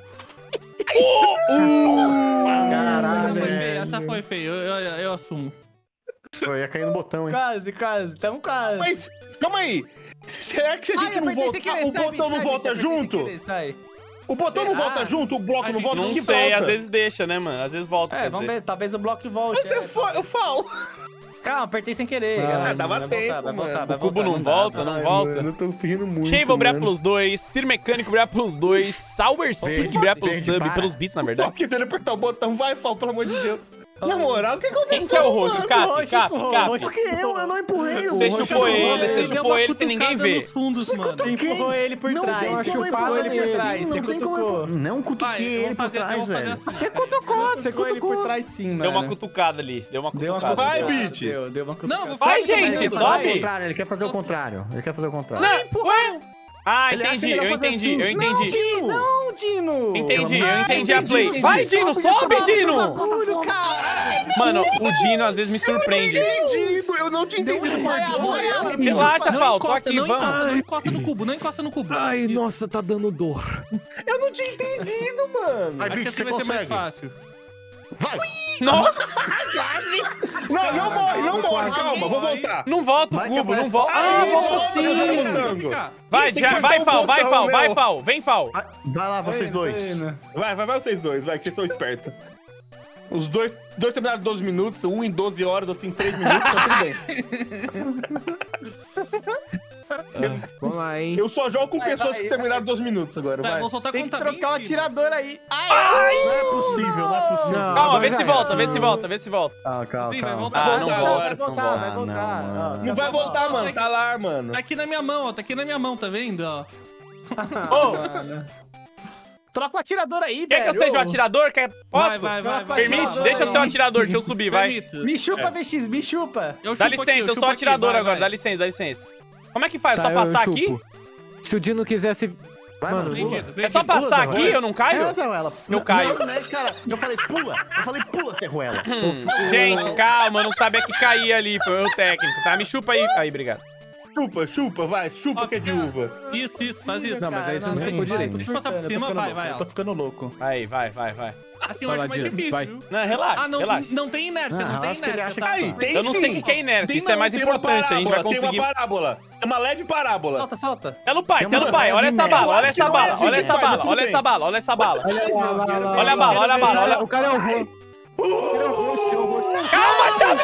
Caralho, Essa foi velho. feia, essa foi feia. Eu, eu, eu assumo. Pô, ia cair no botão, hein? Quase, quase. Tamo quase. Mas, calma aí. Será que se a Ai, gente não apertei sem voltar, querer, o sai, botão Beat, não sai, volta Beat, apertei sem junto? querer, sai. O botão não Será? volta junto, o bloco A não gente volta Não que sei, volta. às vezes deixa, né, mano? Às vezes volta, É, quer vamos dizer. ver, talvez o bloco volte. Mas você é. fa- eu falo. Calma, apertei sem querer. Ah, galera. dava vai tempo, voltar, vai mano. voltar, vai O cubo voltar, não dá, volta, dá. não volta. Mano, eu tô rindo muito, Shave brilhar mano. pelos dois, Sir Mecânico brilhar pelos dois, Sour Seed brilhar pelo Verde, sub, para. pelos beats, na Tô verdade. aqui tentando apertar o botão, vai, Fal, pelo amor de Deus. Na moral, o que aconteceu? Quem que é o roxo? mano? Cap, roxo, Cap, roxo, Cap. roxo. Porque eu, eu não empurrei o Você roxo. chupou ele, Ele você deu chupou uma ele sem ninguém cutucada ver. nos fundos, mano. Você empurrou ele por Não trás. tem Uma como chupada empurrar nele. por trás, cima, você não tem como cutucou. empurrar. Não Vai, cutuquei eu ele vou por fazer, eu trás, vou fazer velho. assim. Você cutucou, você Cutucou ele por cutucou. trás sim, mano. Deu uma cutucada ali, deu uma Deu uma cutucada. Vai, cutucada. Beat. Deu, deu uma cutucada. Não, Vai, sobe também, gente, vai. sobe. Ao contrário, ele quer fazer o contrário. Ele quer fazer o contrário. Não, ué? Ah, Ele acha entendi, melhor eu fazer entendi, assim. eu entendi. Dino! Não, Dino! Entendi, eu Ah, entendi a play. entendi. Vai, Dino, sobe, Dino! Bagulho, cara! Mano, o Dino às vezes me surpreende. Entendido, eu não tinha entendido. Amarelo, amarelo. Relaxa, Não Fal, tô encosta, aqui, não vamos. encosta, não encosta no cubo, não encosta no cubo. Ai, Isso. nossa, tá dando dor. Eu não tinha entendido, mano. Vai, Acho que Bitch, assim você vai ser mais consegue. fácil. Vai! Nossa, Não, não morre, não Vai, morre, vai, calma, vou voltar. não volta o Vai que cubo, não aparece- volta. Ai, Ah, volta volta, sim. volta. Vai, Tem que já, vai, apertar o Fal, vai, botão, Fal, vai, Léo. Fal, vem, Fal. Vai, vai lá, vocês dois. Vai, vai, vai vocês dois, vai, que vocês são espertos. Os dois, dois terminaram em doze minutos, um em doze horas, outro em três minutos, tá tudo bem. Vamos lá, hein? Eu só jogo com Vai, pessoas vai, que terminaram doze minutos agora, Tá, vai. eu vou soltar Tem que conta trocar o vinte. atirador aí. Ai, Não é possível, não é possível. Não. Calma, agora vê já se era. volta, vê se volta, vê se volta. Calma, calma, Sim, vai calma. voltar. Ah, não Volta, volta. vai voltar, não vai vai, voltar. não, Ó, mano. Não vai voltar, mano, tá lá, mano. Tá aqui na minha mão, ó. Tá aqui na minha mão, tá vendo? Ó. Ô, Troca o atirador aí, quer que eu velho. seja o atirador? Quer... Vai, Posso? vai, vai, vai. Permite? Vai, Deixa eu vai. ser o atirador, deixa eu subir, vai. Permito. Me chupa, É. V X, me chupa. Eu Dá chupo aqui, licença, eu chupo sou o aqui, atirador vai, agora, vai. dá licença, dá licença. Como é que faz? Tá, Só eu passar chupo. aqui? Se o Dino quisesse Vai, Mano, mano. Vem, Pula. Dino, vem, É só Dino. passar Pula, aqui, vai. eu não caio? É, Serruela. Eu caio. Não, né, cara? Eu falei, pula. Eu falei, pula, Serruela. Gente, calma, eu não sabia que caía ali. Foi o técnico, tá? Me chupa aí. Aí, obrigado. Chupa, chupa, vai. Chupa Ó, que é de fica- uva. Isso, isso, faz isso. Não, mas aí você não Vai, ficou vai, direito. tô Deixa eu passar por surtando, cima, tô ficando vai, louco, vai, ó. Eu tô ficando louco. Aí, vai, vai, vai. Assim eu Vai acho lá, mais Dino, difícil, vai. viu? Não, relaxa, Ah, não, relaxa. não tem inércia, Ah, não tem acho que ele inércia, acha tá? que- Aí, tem Eu não sei o sim. que que é inércia, Tem isso é não, mais tem Tem uma importante. A gente vai parábola, tem conseguir. uma parábola. É uma leve parábola. Solta, solta. Tá no pai, Tem tá uma no pai. Olha essa leve bala, olha merda. essa bala, Acho que olha não é essa assim, bala, mas olha tudo essa bem. bala, olha essa bala. Olha lá, lá, lá, Olha a lá. bala, olha a bala, olha. O cara é o roxo. O cara é o roxo, é o roxo. Calma, chave,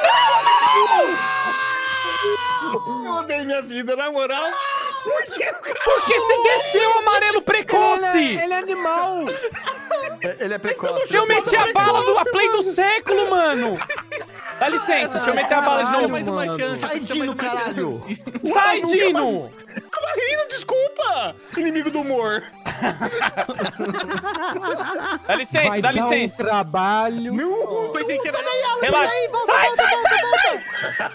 Eu odeio minha vida, na moral. Por que você desceu amarelo precoce? Ele é animal. Ele é precoce. Deixa eu meter a bala do a play do século, mano. Dá licença, deixa eu meter a bala de Caralho, novo. Mais uma mano. chance. Sai, deixa mais Dino, uma caralho. chance. Sai, Dino. Tava rindo, desculpa. Inimigo do humor. Dá licença, Vai dá dar licença. um trabalho. Foi sem querer. Relaxa. Sai, sai, sai, sai.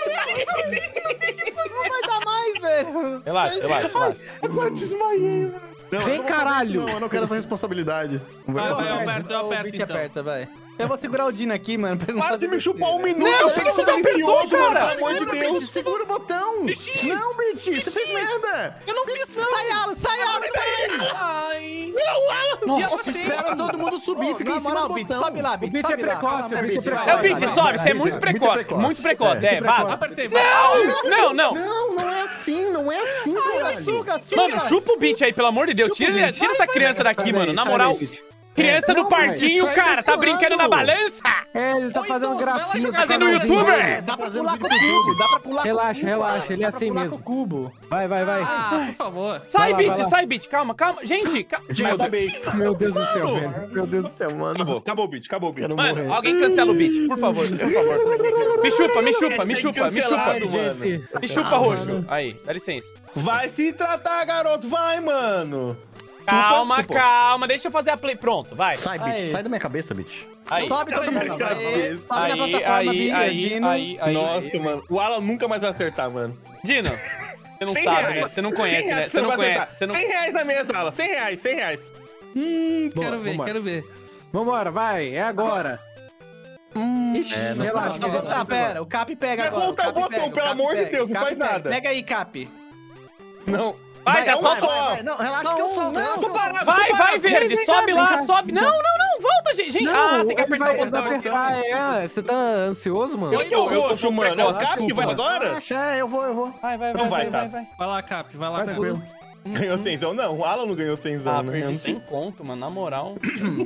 Não vai dar mais, velho. Relaxa, relaxa, relaxa. Agora desmaiei, mano. Não, Vem, eu não vou fazer caralho. isso, Não, eu não quero essa responsabilidade. Vai, vai, Aperta, aperta, eu o aperto, beat então. aperta, vai. Eu vou segurar o Dino aqui, mano, pra ele não Para fazer de me chupar um besteira. minuto. Não, eu sei que você você já é apertou, delicioso, mano. cara. Pelo amor de Segura, Deus. Bitch, segura o botão. Bichinho. Não, Bitch, você fez merda. Eu não fiz, não. Sai, Alan, sai, Alan, sai! Ai. Nossa, espera todo mundo subir, Ô, fica na em cima moral, do Beat, botão. sobe lá, O Beat, Beat é sobe lá. precoce, Calma, o Beat é Beat, precoce. vai, É o Beat, vai, sobe, vai, você é vai. muito muito precoce, precoce. muito precoce. É, vaza. Apertei, vai. Não, não, não. Não, não é assim, não é assim, Suga, caralho. suga, suga. Mano, chupa o Beat aí, pelo amor de Deus. Tira, tira essa criança daqui, mano. Na moral, criança Não, no mas parquinho, sai cara. desse Tá brincando na lado. balança. É, ele tá fazendo Oi, então, vai lá gracinha. jogar tá fazendo fazendo youtuber. vídeo. Dá pra Fazendo pular com o vídeo cubo, dá pra pular com o Relaxa, cubo. relaxa, Dá ele é pra assim pular mesmo. com o cubo. Vai, vai, vai. Ah, por favor. Sai, Vai lá, Beat, vai lá. sai, Beat. Calma, calma. Gente, calma. Gente, eu acabei. Meu Deus do céu, velho. Meu Deus do céu, mano. Acabou, acabou o beat, acabou o beat. Eu não Mano, morrer. alguém cancela o Beat, por favor, por favor. Me chupa, me chupa, me Tem chupa, me chupa. cancelado, mano. Me chupa, roxo. Aí, dá licença. Vai se tratar, garoto. Vai, mano. Calma, Chupa, calma. Deixa eu fazer a play. Pronto, vai. Sai, Aí. Bitch, sai da minha cabeça, Bitch. Aí. Sobe todo mundo. Cada Aê, vez. Sobe na Aí, plataforma, aí, Bia, aí, Dino. aí, aí. Nossa, mano. O Alan nunca mais vai acertar, mano. Dino, você não cem sabe, reais. né? Você não cem conhece, reais, né? Você não vai conhece. acertar. Você não... cem reais na mesa, Alan. cem reais, cem reais. Hum, Boa, quero ver, vambora. quero ver. Vambora, vai. É agora. Ixi, É, não relaxa. Tá, tá, pera, o Cap pega Quer agora. voltar o o Cap botão, pega, pelo o Cap amor de pega, Deus, o não Cap faz pega. nada. Pega aí, Cap. Não. Vai, já é só um sobe. Não, relaxa Só que eu um, solto. não, Tô parado, Vai, tô vai, parado. verde. vem cá, Sobe vem lá, cá. sobe. Não, não, não. Volta, gente. gente. Ah, tem que ele apertar vai, o vai botão. apertar, é. Você tá ansioso, mano? Quem que é o Eu tô roxo, mano? É o precoce, Cap que vai desculpa. agora? Relaxa, é, eu vou, eu vou. Vai, vai, Então vai, vai, vai, tá. vai, vai. Vai lá, Cap, vai lá, Vai, tranquilo. Ganhou cenzão? Não, o Alan não ganhou cenzão, Ah, né? perdi sem conto, mano, na moral.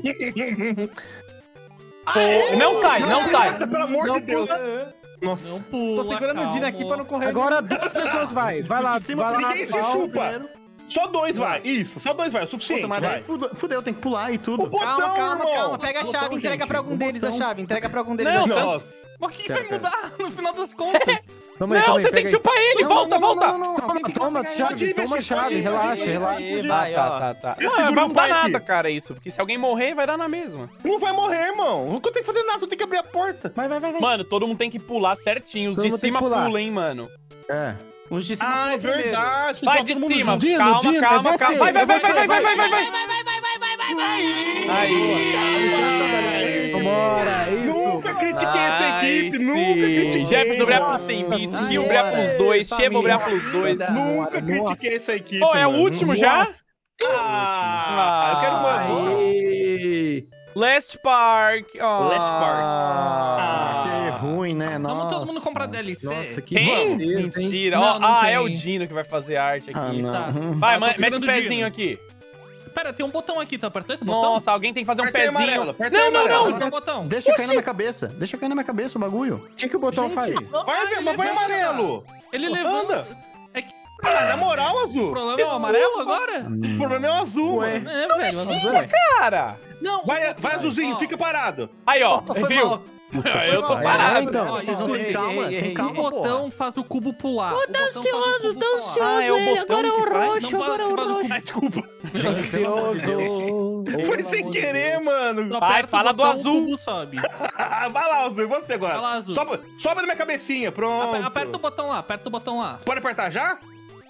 Pô, não sai, não sai. Pelo amor de Deus. Nossa. Não pula, Tô segurando o Dino aqui pra não correr. Agora duas pessoas vai. Vai lá, vai lá. Ninguém se Paulo. chupa. Só dois vai. Isso, só dois vai. É o suficiente, Puta, mas vai. aí fude- fudeu, tem que pular e tudo. O botão, Calma, calma, irmão. calma. Pega a Botão, chave, entrega gente, pra algum o deles a botão. chave. Entrega pra algum deles Não, a chave. Nossa. Mas o que Pera, vai mudar no final das contas? Toma aí, Não, toma aí, você tem pega que aí. chupar ele. Não, Volta, não, não, volta. não, não, não. Toma, toma, Pode chave, ir, toma pode ir, chave, pode ir, relaxa, pode ir. relaxa. Aí, Ah, vai, tá, ó. tá, tá. Eu Não, seguro vai o mudar pai aqui. nada, cara, isso. Porque se alguém morrer, vai dar na mesma. Não vai morrer, irmão. Não tem que fazer nada, só tem que abrir a porta. Vai, vai, vai, vai. Mano, todo mundo tem que pular certinho. Os Todo de mundo tem cima que pular. pulam, hein, mano. É. Os de cima Ah, é pulam primeiro. verdade. Vai Então, de todo mundo cima. junto. Dino, Calma, Dino, calma, é calma. você, Vai, vai, é vai, você, vai, vai, vai, vai, vai. vai. Aí. Aí. Vambora, isso. Nunca critiquei essa equipe, Nice. nunca critiquei. Jefferson brilhar pros cem bits, Kill brilhar pros dois, Chevo brilhar pros dois. Nunca Nossa. critiquei essa equipe. Pô, é o mano. último já? Ah, eu quero uma. Aí. Last Park. Oh. Last Park. Ah. Que ruim, né? Nossa. Vamos todo mundo comprar D L C. Nossa, que Tem? beleza, hein? Mentira. Não, Ó, não ah, tem. é o Dino que vai fazer arte Ah, aqui. não. Tá. Vai, Ah, tô ma- mete o segurando o pezinho Dino. aqui. Pera, tem um botão aqui, tu apertou esse botão? Nossa, alguém tem que fazer um Apertei pezinho. amarelo, apertei Não, não, amarelo. não. Apertou o botão. Deixa cair na minha cabeça. Deixa cair na minha cabeça o bagulho. O que, que o botão faz? Vai, mas vai amarelo. Ele Anda. levanta. É que Ah, na moral, o azul. problema é o amarelo agora? O problema é o azul, Ué. mano. É, velho. mas- Ué. Cara. Não. Vai, vai azulzinho, Ó, fica parado. Aí, ó. Foi Viu? mal. Eu tô Aí, parado. aí, então. Ó, Vocês não escuta, têm calma, ei, ei, tem ei, calma, O porra. botão faz o cubo pular. O botão faz o cubo pular. Ah, é o botão que faz? Não faz, que faz o cubo. Ai, desculpa. Ansioso. Foi sem querer, mano. Tu Vai, aperta o fala do botão, azul. O cubo sobe. Ah, vai lá, azul. E você agora? Vai lá, azul. Sobe, sobe na minha cabecinha, pronto. Aper- Aperta o botão lá, aperta o botão lá. Pode apertar já?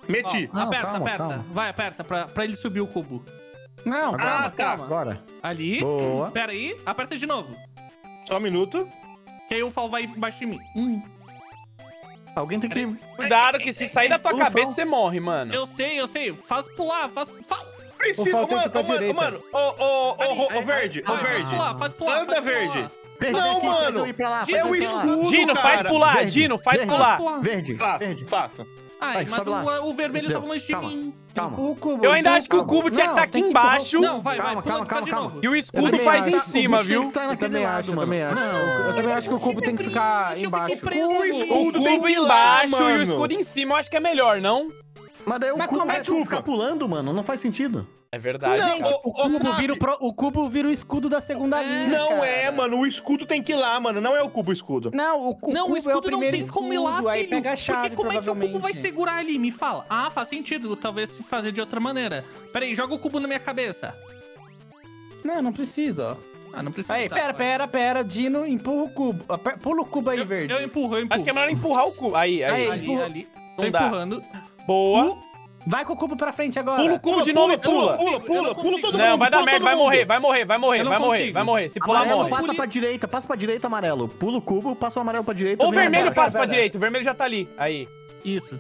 Meti. Ó, Não, aperta, calma, aperta. calma. Vai, aperta pra, pra ele subir o cubo. Não, calma, Ah, tá. calma. Agora. Ali. Boa. Pera aí, aperta de novo. Só um minuto. Que aí o Fal vai embaixo de mim. Hum. Alguém tem que... Cuidado que se sair da tua Pula, cabeça, Fal. você morre, mano. Eu sei, eu sei. Faz pular, faz... Fal. Precisa, Falta mano, aqui pra ô, mano, direita. mano, ô, ô, ô, ô, ô, verde, ô, Faz verde. pular, faz pular. Anda, faz pular. verde. Verde, Não, vem aqui, faz mano. eu ir pra lá, Dino, faz É eu o ir pra lá. escudo, Dino, cara. faz pular. Verde, Dino, faz verde. pular. Verde, Faça, verde. faça. Ai, Vai, mas sobe lá. o, o vermelho Deu. tava longe de Calma. mim. Calma. O cubo. Eu ainda então, acho que o calma. cubo tinha que Não, estar aqui tem que empurrar o embaixo. Não, vai, vai. Calma, Pula, calma, faz de calma, novo. E o Eu escudo também faz em acho. cima, O bicho tem viu? que estar Eu naquele também lado, acho, eu mano. também acho. Não. Eu também acho que o cubo tem que ficar que eu embaixo. fiquei preso O no- escudo O tem cubo que ir lá, embaixo e o mano. escudo em cima, eu acho que é melhor, não? Mas daí o Mas cubo como é vai que- ficar pulando, mano. Não faz sentido. É verdade, Não, cara. O cubo, vira o pro- o cubo vira o escudo da segunda linha. Não cara. é, mano. O escudo tem que ir lá, mano. Não é o cubo escudo. Não, o, o Não, cubo o escudo é o primeiro não tem como ir lá, escudo, aí filho. pega a chave, Porque como é que o cubo provavelmente. vai segurar ali? Me fala. Ah, faz sentido. Talvez se fazer de outra maneira. Pera aí, joga o cubo na minha cabeça. Não, não precisa, ó. Ah, não precisa. Aí, tá, pera, vai. pera, pera. Dino, empurra o cubo. Aper- Pula o cubo aí, Eu, verde. eu empurro, eu empurro. Acho que é melhor empurrar o cubo. Aí, aí. Aí. Ali, empurra. ali. Tô Não dá. empurrando. Boa. Vai com o cubo pra frente agora. Pula o cubo de novo e pula. Pula, Eu não pula, pula consigo. todo mundo. Não, vai dar pula merda, todo vai mundo. morrer, vai morrer, vai morrer, Eu não vai morrer, consigo. vai morrer. Se pular, Amarelo, morre. passa Pule- pra direita, passa pra direita, amarelo. Pula o cubo, passa o amarelo pra direita. O vem vermelho agora. passa pra pera. direita, o vermelho já tá ali. Aí. Isso.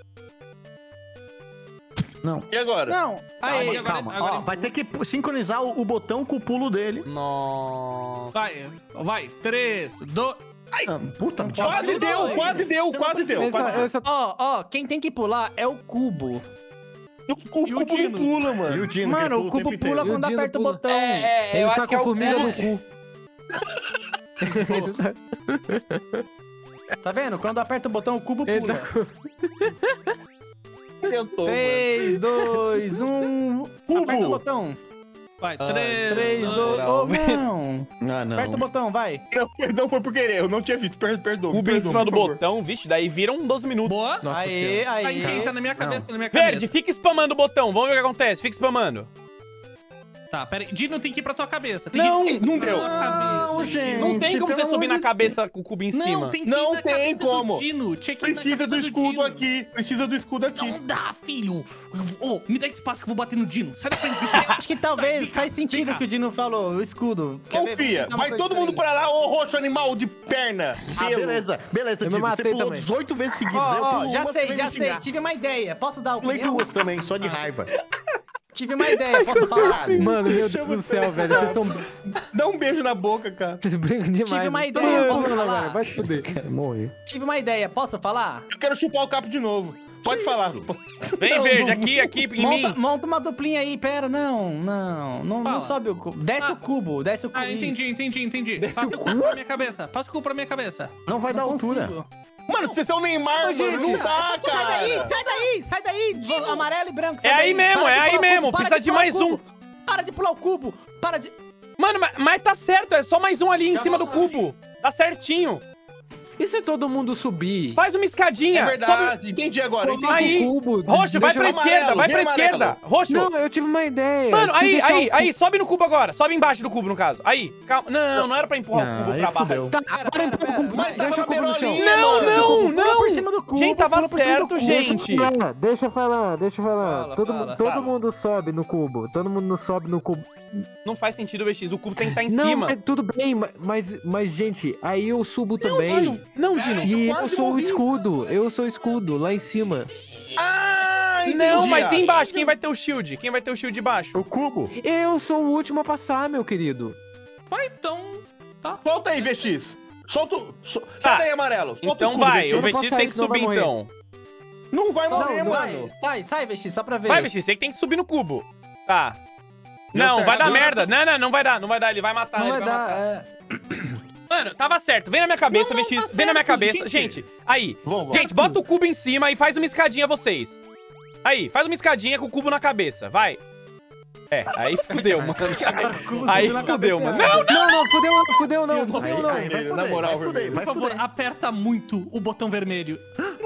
Não. E agora? Não, aí. Aí, agora- Calma, agora ó, vai ter que sincronizar o, o botão com o pulo dele. Nossa. Vai, vai. Três, dois... Ah, puta, Quase Não, deu, não, quase deu, Você não quase deu. Essa, quase- essa... Ó, ó, quem tem que pular é o cubo. O cu- E o cubo não Dino? pula, E o mano. Dino, Mano, que o cubo tempo pula inteiro. E o quando Dino aperta o pula. botão. É, Ele tá com a formiga no cu. Tá vendo? Quando aperta o botão, o cubo Ele pula. tá com... Eu tô, três, dois, um. Aperta o botão. Vai, Ah, três, três, dois... dois. moral. Ô, não. Ah, não. Aperta o botão, vai. Não, perdão, foi por querer. Eu não tinha visto. Per- Perdoa. Cubo em perdão, cima do por favor. botão, vixe, daí viram doze minutos. Boa. Nossa Aê, senhora. Aí, aê. tá na minha cabeça, na minha cabeça. Verde, fica spamando o botão, vamos ver o que acontece, fica spamando. Tá, pera aí. Dino tem que ir pra tua cabeça. Tem Não, que... não deu. Pra tua cabeça, Não, gente. Não tem como você pelo subir amor na de cabeça com o cubo em Não, cima. tem que Não ir na tem cabeça como. do Dino. Tinha que ir na Precisa cabeça do escudo Dino. aqui. Precisa do escudo aqui. Não dá, filho. Ô, me dá esse espaço que eu vou bater no Dino. Sai da frente, bicho. Acho que talvez Vem cá, faz vem sentido cá. o que o Dino falou, o escudo. Quer ver? Confia. Vou tentar uma Vai coisa todo mundo diferente. pra lá, ô roxo animal de perna. Ah, Pelo. beleza, beleza, Eu me Dino. Você matei pulou também. dezoito vezes seguidas. eu Ó, ó, pulo já uma, sei, você já vem me sei. xingar. Tive uma ideia. Posso dar o Pulei opinião? duas também, só de raiva. Tive uma ideia, posso falar? Mano, meu Deus do céu, velho. Vocês são... Dá um beijo na boca, cara. Vocês brincam demais. Tive uma né? ideia, Todo mundo posso pulando falar? agora, vai se fuder. Morri. Tive uma ideia, posso falar? Eu quero chupar o capo de novo. Pode falar. Vem, Não, verde, não. aqui, aqui, em Monta, mim. monta uma duplinha aí, pera, não, não, não, Fala. não sobe o cubo. Desce Ah. o cubo, desce o cubo. Ah, entendi, entendi, entendi. Passa o cubo pra minha cabeça. Passa o cubo pra minha cabeça. Não vai dar altura. Mano, vocês são Neymar, Ô, mano. gente. Não dá, Sai daí, cara. sai daí, sai daí, amarelo e branco. sai É aí daí. mesmo, Para é de aí pular o mesmo, cubo, para precisa de pular o mais cubo. um. Para de pular o cubo, para de... Mano, mas, mas tá certo, é só mais um ali em Já cima do voltou, cubo. Tá certinho. E se todo mundo subir? Faz uma escadinha. É sobe- verdade. Entendi agora. Entendi. Aí. O cubo. Roxo, vai deixa pra eu- esquerda, amarelo, vai pra vem esquerda. amarelo. Roxo. Não, eu tive uma ideia. Mano, Se aí, deixar aí, o aí, sobe no cubo agora. Sobe embaixo do cubo, no caso. Aí, calma. Não, não era pra empurrar o Não, cubo aí pra baixo. fudeu. Tá, Pera, agora pera, empurra o pera. cubo. Mas Deixa tava o cubo no chão. berolinha, Não, mano. não, Pula não. por cima do cubo, Gente, tava pula por cima do certo, cubo. gente. Deixa, deixa eu falar, deixa eu falar. Fala, todo fala, todo fala. mundo sobe no cubo. Todo mundo sobe no cubo. Não faz sentido, B X. O cubo tem que estar em não, cima. mas tudo bem, ma- mas, mas, gente, aí eu subo também. Dino. Não, Dino. E eu quase sou o morri. escudo. Eu sou o escudo, lá em cima. Ah, entendi. Não, mas e embaixo? Quem vai ter o shield? Quem vai ter o shield embaixo? O cubo. Eu sou o último a passar, meu querido. Vai, então... Solta aí, V X. Solta o... So... Sai Tá. daí, amarelo. Solta Então o escudo, vai, V X. o não V X posso tem sair, que senão vai subir morrer. então. Não vai Só- morrer, não, mano. vai, sai, sai, V X, só pra ver. Vai, V X, você que tem que subir no cubo. Tá. Deu Não, certo. vai dar Agora merda. Não, não, não vai dar, não vai dar. Ele vai matar, Não ele vai vai dar, matar. é... Mano, tava certo. Vem na minha cabeça, Não, não V X. tá Vem na minha certo, cabeça. gente. Gente, aí. Vamos, vamos. Gente, bota o cubo em cima e faz uma escadinha vocês. Aí, faz uma escadinha com o cubo na cabeça. Vai. É, aí fudeu, mano. Aí fudeu, mano. Não, Não, não, fudeu não, fudeu não, Aí, fudeu não. aí, vai Na moral, moral, vai fuder, vermelho. vai Por favor, fuder. aperta muito o botão vermelho.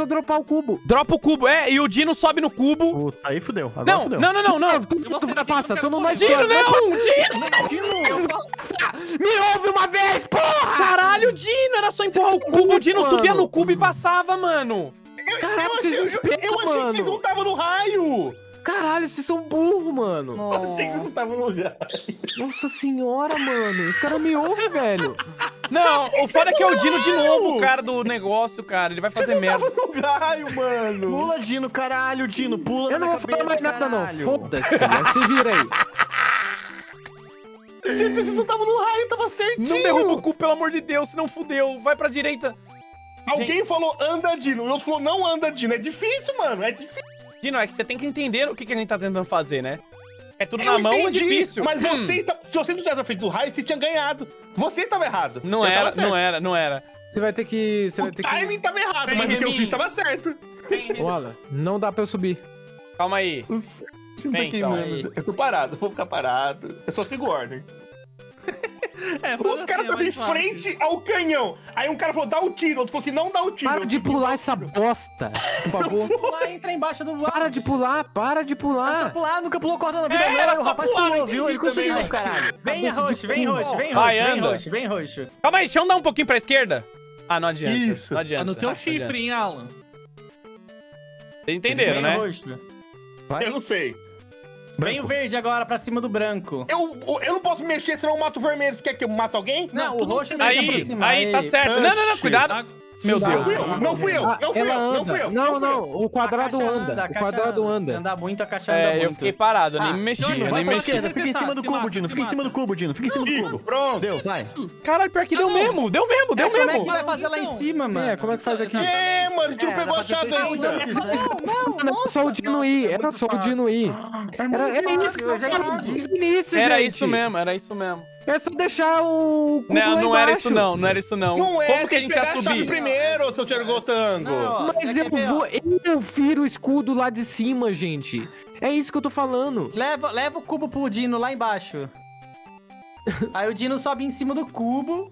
só dropar o cubo. Dropa o cubo, é, e o Dino sobe no cubo. Puta, aí fudeu. Agora Não, fudeu. não, não, não, não. Tu, tu, tu vai passar, tu não vai Dino, não! Dino! Dino! Me ouve uma vez, porra! Caralho, Dino! Era só empurrar o cubo, o Dino mano. subia no cubo e passava, mano. Caralho, eu vocês achei, não eu, esperam, eu achei que vocês não mano. estavam no raio. Caralho, vocês são burros, mano. Eu achei que vocês não estavam no raio. Nossa senhora, mano. Os caras me ouvem, velho. Não, o foda é que é o Dino de novo, o cara do negócio, cara. Ele vai fazer merda. No raio, mano. Pula, Dino, caralho, Dino, pula Eu não na vou falar cabeça, mais nada, não. caralho. Foda-se. Se vira aí. Certeza que vocês não estavam no raio, tava certinho. Não derruba o cu, pelo amor de Deus, senão fudeu. Vai pra direita. Alguém falou anda, Dino. E o outro falou não anda, Dino. É difícil, mano. É difícil. Dino, é que você tem que entender o que, que a gente tá tentando fazer, né? É tudo Eu na mão, é entendi, difícil. Mas Hum. você, está- se você não tivesse feito o raio, você tinha ganhado. Você estava errado. Não Eu tava era, certo. não era, não era. Você vai ter que... Você vai O ter que... timing tava errado, Vem, mas o que eu Reminho. fiz tava certo. Ô, Alan, não dá pra eu subir. Calma aí. Você não Vem, tá então. queimando. Eu tô parado, eu vou ficar parado. Eu só sigo ordem. É, Os caras estavam em frente ao canhão. Aí um cara falou, dá o tiro. Outro falou assim, não dá o tiro. Para Eu de subi, pular dá o essa tiro. bosta, por favor. Lá, entra embaixo do Para de pular, para de Só pular. pular, nunca pulou corda na vida, É, não. era O só rapaz pular, pulou, não viu? entendi Ele conseguiu, também. caralho. Vem Cabeça de roxo, vem cu. roxo, vem Vai, roxo, vem anda. roxo, vem roxo. Calma aí, deixa eu andar um pouquinho pra esquerda. Ah, não adianta. Isso. Não Tá adianta. no teu Não adianta. chifre, hein, Alan? Vocês entenderam, Vem né? roxo. Eu não sei. Vem o verde agora pra cima do branco. Eu, eu não posso mexer, senão eu mato o vermelho. Você quer que eu mato alguém? Não, o tudo roxo bem. não tem que Aí, aproximar. aí, tá certo. Não, não, não, cuidado. Ah, Meu Deus. Fui eu, não fui eu, Ah, não fui ela eu, não anda. fui eu. Não, fui eu. não, o quadrado A caixa anda. a O caixa quadrado Se anda. andar muito, a caixa anda É, muito. eu fiquei parado, eu nem Ah, me mexi, Johnny, eu vai nem pra mexi. esquerda. Fica em cima do Se cubo, mata, Dino. se Fica em cima mata. do cubo, Dino. Fica em cima do Isso, cubo. pronto. Deus, vai. Caralho, pior que deu Não. mesmo, deu mesmo, deu É, como é mesmo. que vai fazer lá em cima, mano? É, como é que faz aqui? É, mano, a gente não É, pegou dá a pra chave ter ainda. certeza. É só- não, não, Era só o Dino ir, era só o Dino ir. Era, era isso que eu falei desde o início, Era gente. isso mesmo, era isso mesmo. É só deixar o cubo Não, lá não era embaixo. isso não, não era isso não. Não é, Como que a tem gente pegar ia a chave subir? primeiro, seu Tchergotango. Não, ó, Mas você eu quer ver, ó? vou, eu viro o escudo lá de cima, gente. É isso que eu tô falando. Leva, leva o cubo pro Dino lá embaixo. Aí o Dino sobe em cima do cubo.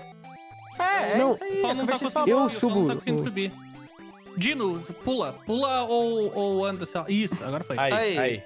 É, é Não, isso aí. Só É não o que tá o Vexis conseguindo, falou. Eu o Só subo. não tá conseguindo subir. Dino, pula. Pula ou, ou anda, sei lá. Isso, agora foi. Aí, Aí. aí.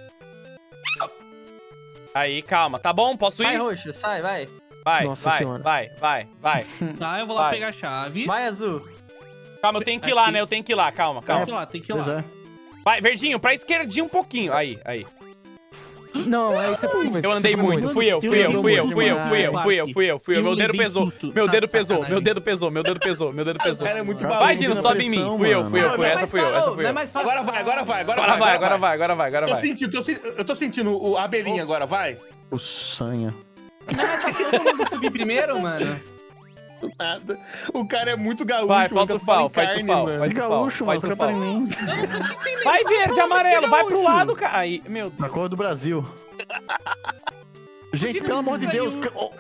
Aí, calma, tá bom? Posso Sai, ir? roxo, sai, vai. Vai, Nossa vai, senhora. vai, vai, vai. Tá, eu vou lá Vai. pegar a chave. Vai, azul. Calma, eu tenho que ir lá, Aqui. né? Eu tenho que ir lá, calma, Tem calma. que ir lá, tem que ir Pois lá. é. Vai, verdinho, pra esquerdinha um pouquinho. Aí, aí. Não, é isso aí. Eu andei muito, fui eu, fui eu, fui eu, fui eu, fui eu, fui eu, fui eu, fui eu. Meu dedo levei pesou, susto. meu Tá dedo de pesou, sacanagem. meu dedo pesou, meu dedo pesou, meu dedo pesou. Cara, é muito Vai, Vai, barulho. Dino, na sobe em mim. pressão, Fui eu, mano. fui eu, Não, fui não é essa mais fui eu, fácil, essa não fui é eu. mais fácil. Agora vai, agora vai, agora, Agora vai, agora vai. vai, agora vai, agora Tô vai. sentindo, tô, se- eu tô sentindo o- a abelhinha agora, vai. O sanha. Não é mais fácil todo mundo subir primeiro, mano? Nada. O cara é muito gaúcho. Vai, mano, falta o que fala pau, em faz o carne, pau, mano. faz o pau, Gaúcho, mano. faz o pau. Catarinense. Vai, verde, amarelo, vai pro lado, cara. Aí, meu Na Deus. cor do Brasil. Gente, pelo amor de Deus.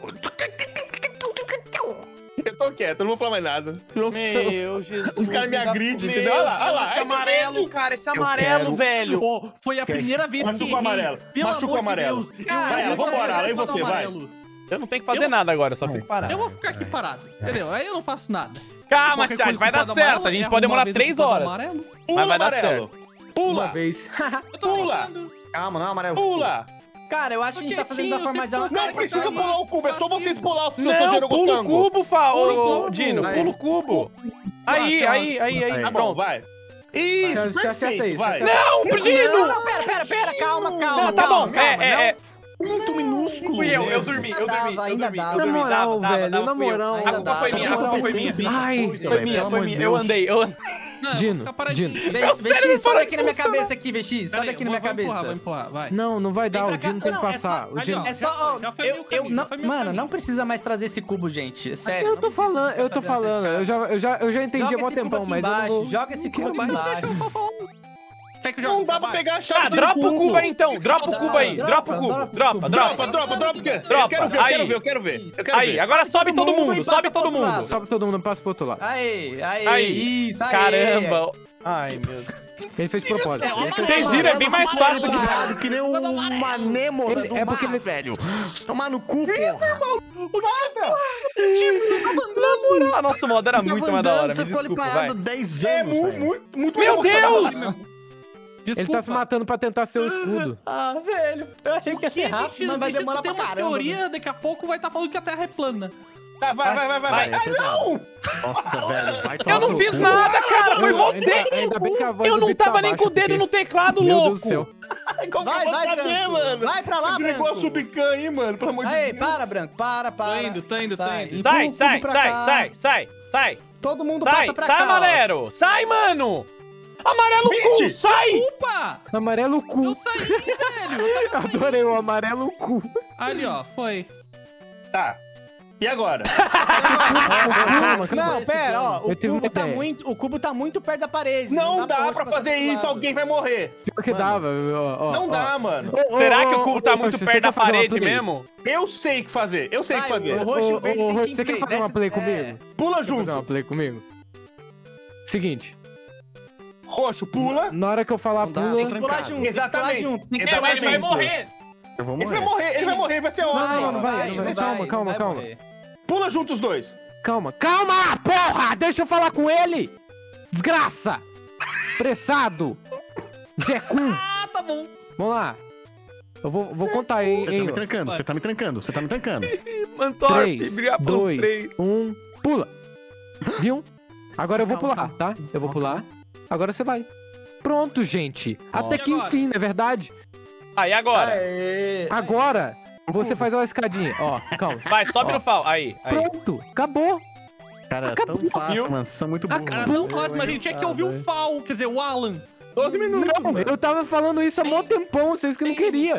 Eu tô quieto, eu não vou falar mais nada. Senão- Meu Jesus. Os caras me dá- agridem, Meu entendeu? Olha lá, olha lá. Esse é amarelo, difícil. cara, esse amarelo, quero- velho. Pô, foi a Esquece. primeira vez Machuca que o errei. amarelo. Pelo Machuca o amor de amarelo. Deus. Vai, ela, eu vou vambora, pegar aí a você, do vai. amarelo. Eu não tenho que fazer Eu- nada agora, só fico parado. Eu vou ficar aqui parado, entendeu? Aí eu não faço nada. Calma, Qualquer chat, coisa vai com dar o quadro certo. amarelo, A gente erro pode demorar uma vez três com o quadro horas. amarelo. Pula, Mas vai dar amarelo. Uma Pula, vez. Eu tô Pula. tentando. Calma, não é amarelo. pula. Cara, eu acho que a gente tá fazendo da Quietinho, forma de você ela. foi- Não precisa calma. pular o cubo, é só vocês pular o seu Não, Sotero pula o Gotango. cubo, Fa, Pula o ô, cubo. Dino, Aí. pula o cubo. Aí, Nossa, aí, aí, aí, Aí. Tá bom, pronto. vai. Isso, Você acerta perfeito, isso, vai. acerta. Não, Não, Dino! não, pera, pera, pera, calma, calma. Não, tá calma, bom, calma, é, é, é. Muito minúsculo. Fui eu, eu mesmo. dormi, eu Ainda dormi, dava, eu ainda dormi, eu dava. dormi. Na moral, Dava, dava, velho, dava, na fui eu. moral. A culpa foi minha, a culpa foi minha. Ai, Foi minha, Pelo foi amor minha. de Eu Deus. andei, eu andei. Não, eu Dino, vou ficar paradinho. Dino. Ve- Meu cérebro Vexi, sobe parou aqui de na minha funcionar. cabeça aqui, Vexi. Sobe Peraí, aqui na vou- minha vou empurrar, cabeça. Vou empurrar, vai. Não, não vai dar. pra O cá. Dino tem que Não, é passar. só- O Ali, Dino... ó. É só, Já- ó, já foi eu, meu eu caminho, não, já foi meu mano, caminho. não precisa mais trazer esse cubo, gente. Sério. Eu não tô precisa falando, ficar eu tô fazendo falando. essas Eu já, eu já, eu já entendi há Joga mó esse cubo tempão, aqui mas eu não embaixo, vou... joga esse cubo aqui embaixo. Quer que eu jogue Não dá pra baixo? pegar a chave Ah, sem dropa o cubo aí então, dropa o cubo aí, Dropa, dropa o cubo, dropa o dropa, cubo. dropa. Dropa, dropa, dropa, o quê? Dropa, Eu quero ver, eu aí. quero ver, eu quero ver. Eu quero Aí, ver. agora sobe todo mundo mundo, e passa sobe pro todo outro mundo. lado. Sobe todo mundo, passa pro outro lado. Aí, aí, Aí, isso aí. caramba. Ai, meu Deus. Ele fez de propósito. Ele fez- Vocês viram, é bem mais fácil do que... Parado que nem um manêmora Ele- do é porque mar, ele- velho. Tomar no cu, porra. Na moral, nossa, o modo era Tava muito mais da hora, andando, me você ficou ali desculpa, parado vai. dez É anos, muito, velho. muito, muito Meu melhor. Deus! Ele Desculpa. tá se matando pra tentar ser o escudo. Ah, velho. Eu achei que ia ser Que rápido, bicho, mas vai bicho, demorar tem pra umas caramba. teoria, daqui a pouco vai estar falando que a Terra é plana. Tá, vai, vai, vai, vai. Vai. vai. Ai, não! Nossa, velho, vai Eu tomar não no fiz cu. nada, cara. Foi você. Ainda, ainda bem que a voz Eu do não Vitor tava nem abaixa, com o dedo porque- no teclado, Meu louco. Deus do céu. Qual que Vai, eu vou vai, saber, Branco. mano? Vai pra lá, Entregou a Branco. subcan aí, mano. Pelo amor de Aí, Deus. para, Branco. Para, para. Tô indo, tô indo, tô Vai, indo. empurra Sai, o cubo sai, pra sai, cá. sai, sai, sai. Todo mundo Sai, passa pra sai, cá. ó. amarelo. Sai, mano. Amarelo cu, Vinte. sai. Opa! Amarelo Eu cu. saí, velho. Eu tava- Adorei o amarelo cu. Ali, ó, foi. Tá. E agora? Calma, calma. Não, pera, ó. O Eu tive uma cubo, tá ideia. muito, o cubo tá muito perto da parede. Não dá hoje pra passar fazer desse isso, lado. alguém vai morrer. Pior que dava, ó, ó, Não ó. dá, mano. Ô, ô, Será ô, que o ô, cubo tá ô, muito Roxo, perto você da quer fazer uma parede play? mesmo? Eu sei o que fazer, eu sei o que Vai, fazer. o Ô, roxo e o ô, verde ô, tem Roxo, team você quer play, fazer uma desce- play é. comigo? Pula Quer fazer uma junto. play comigo? Seguinte, Roxo, pula. na hora que eu falar Não dá, pula... tem Tem que pular Trancado. junto, tem que pular Exatamente. junto. Tem que Exatamente. pular Ele vai junto. morrer. Eu vou Ele vai morrer. morrer, ele vai morrer, vai ser ótimo. Não, não vai, Vai, não vai. vai, Calma, vai, calma, vai calma. morrer. Pula junto os dois. Calma, calma, porra! Deixa eu falar com ele! Desgraça! Pressado! Zé Kun! Ah, tá bom. Vamos lá. Eu vou, vou contar, hein, Você tá hein, me ó. trancando, você tá me trancando, você tá me trancando. Mantorp, três, brigar pelos dois, três. um, pula! Viu? Agora eu vou Calma, pular, calma. tá? Eu vou pular. Agora você vai. Pronto, gente. Até E que agora? enfim, não é verdade? Aí, agora. Aê. Agora, você faz uma escadinha. Ó, calma. Vai, sobe Ó. no fall. Aí, aí. Pronto, acabou. Cara, é Acabou, tão fácil, viu? mano. Vocês são muito Ah, burros. Cara, mano. não faz, mas a gente tinha que ouvir o Fal, quer dizer, o Alan. doze minutos. Não, mano. eu tava falando isso há mó tempão, vocês que não queriam.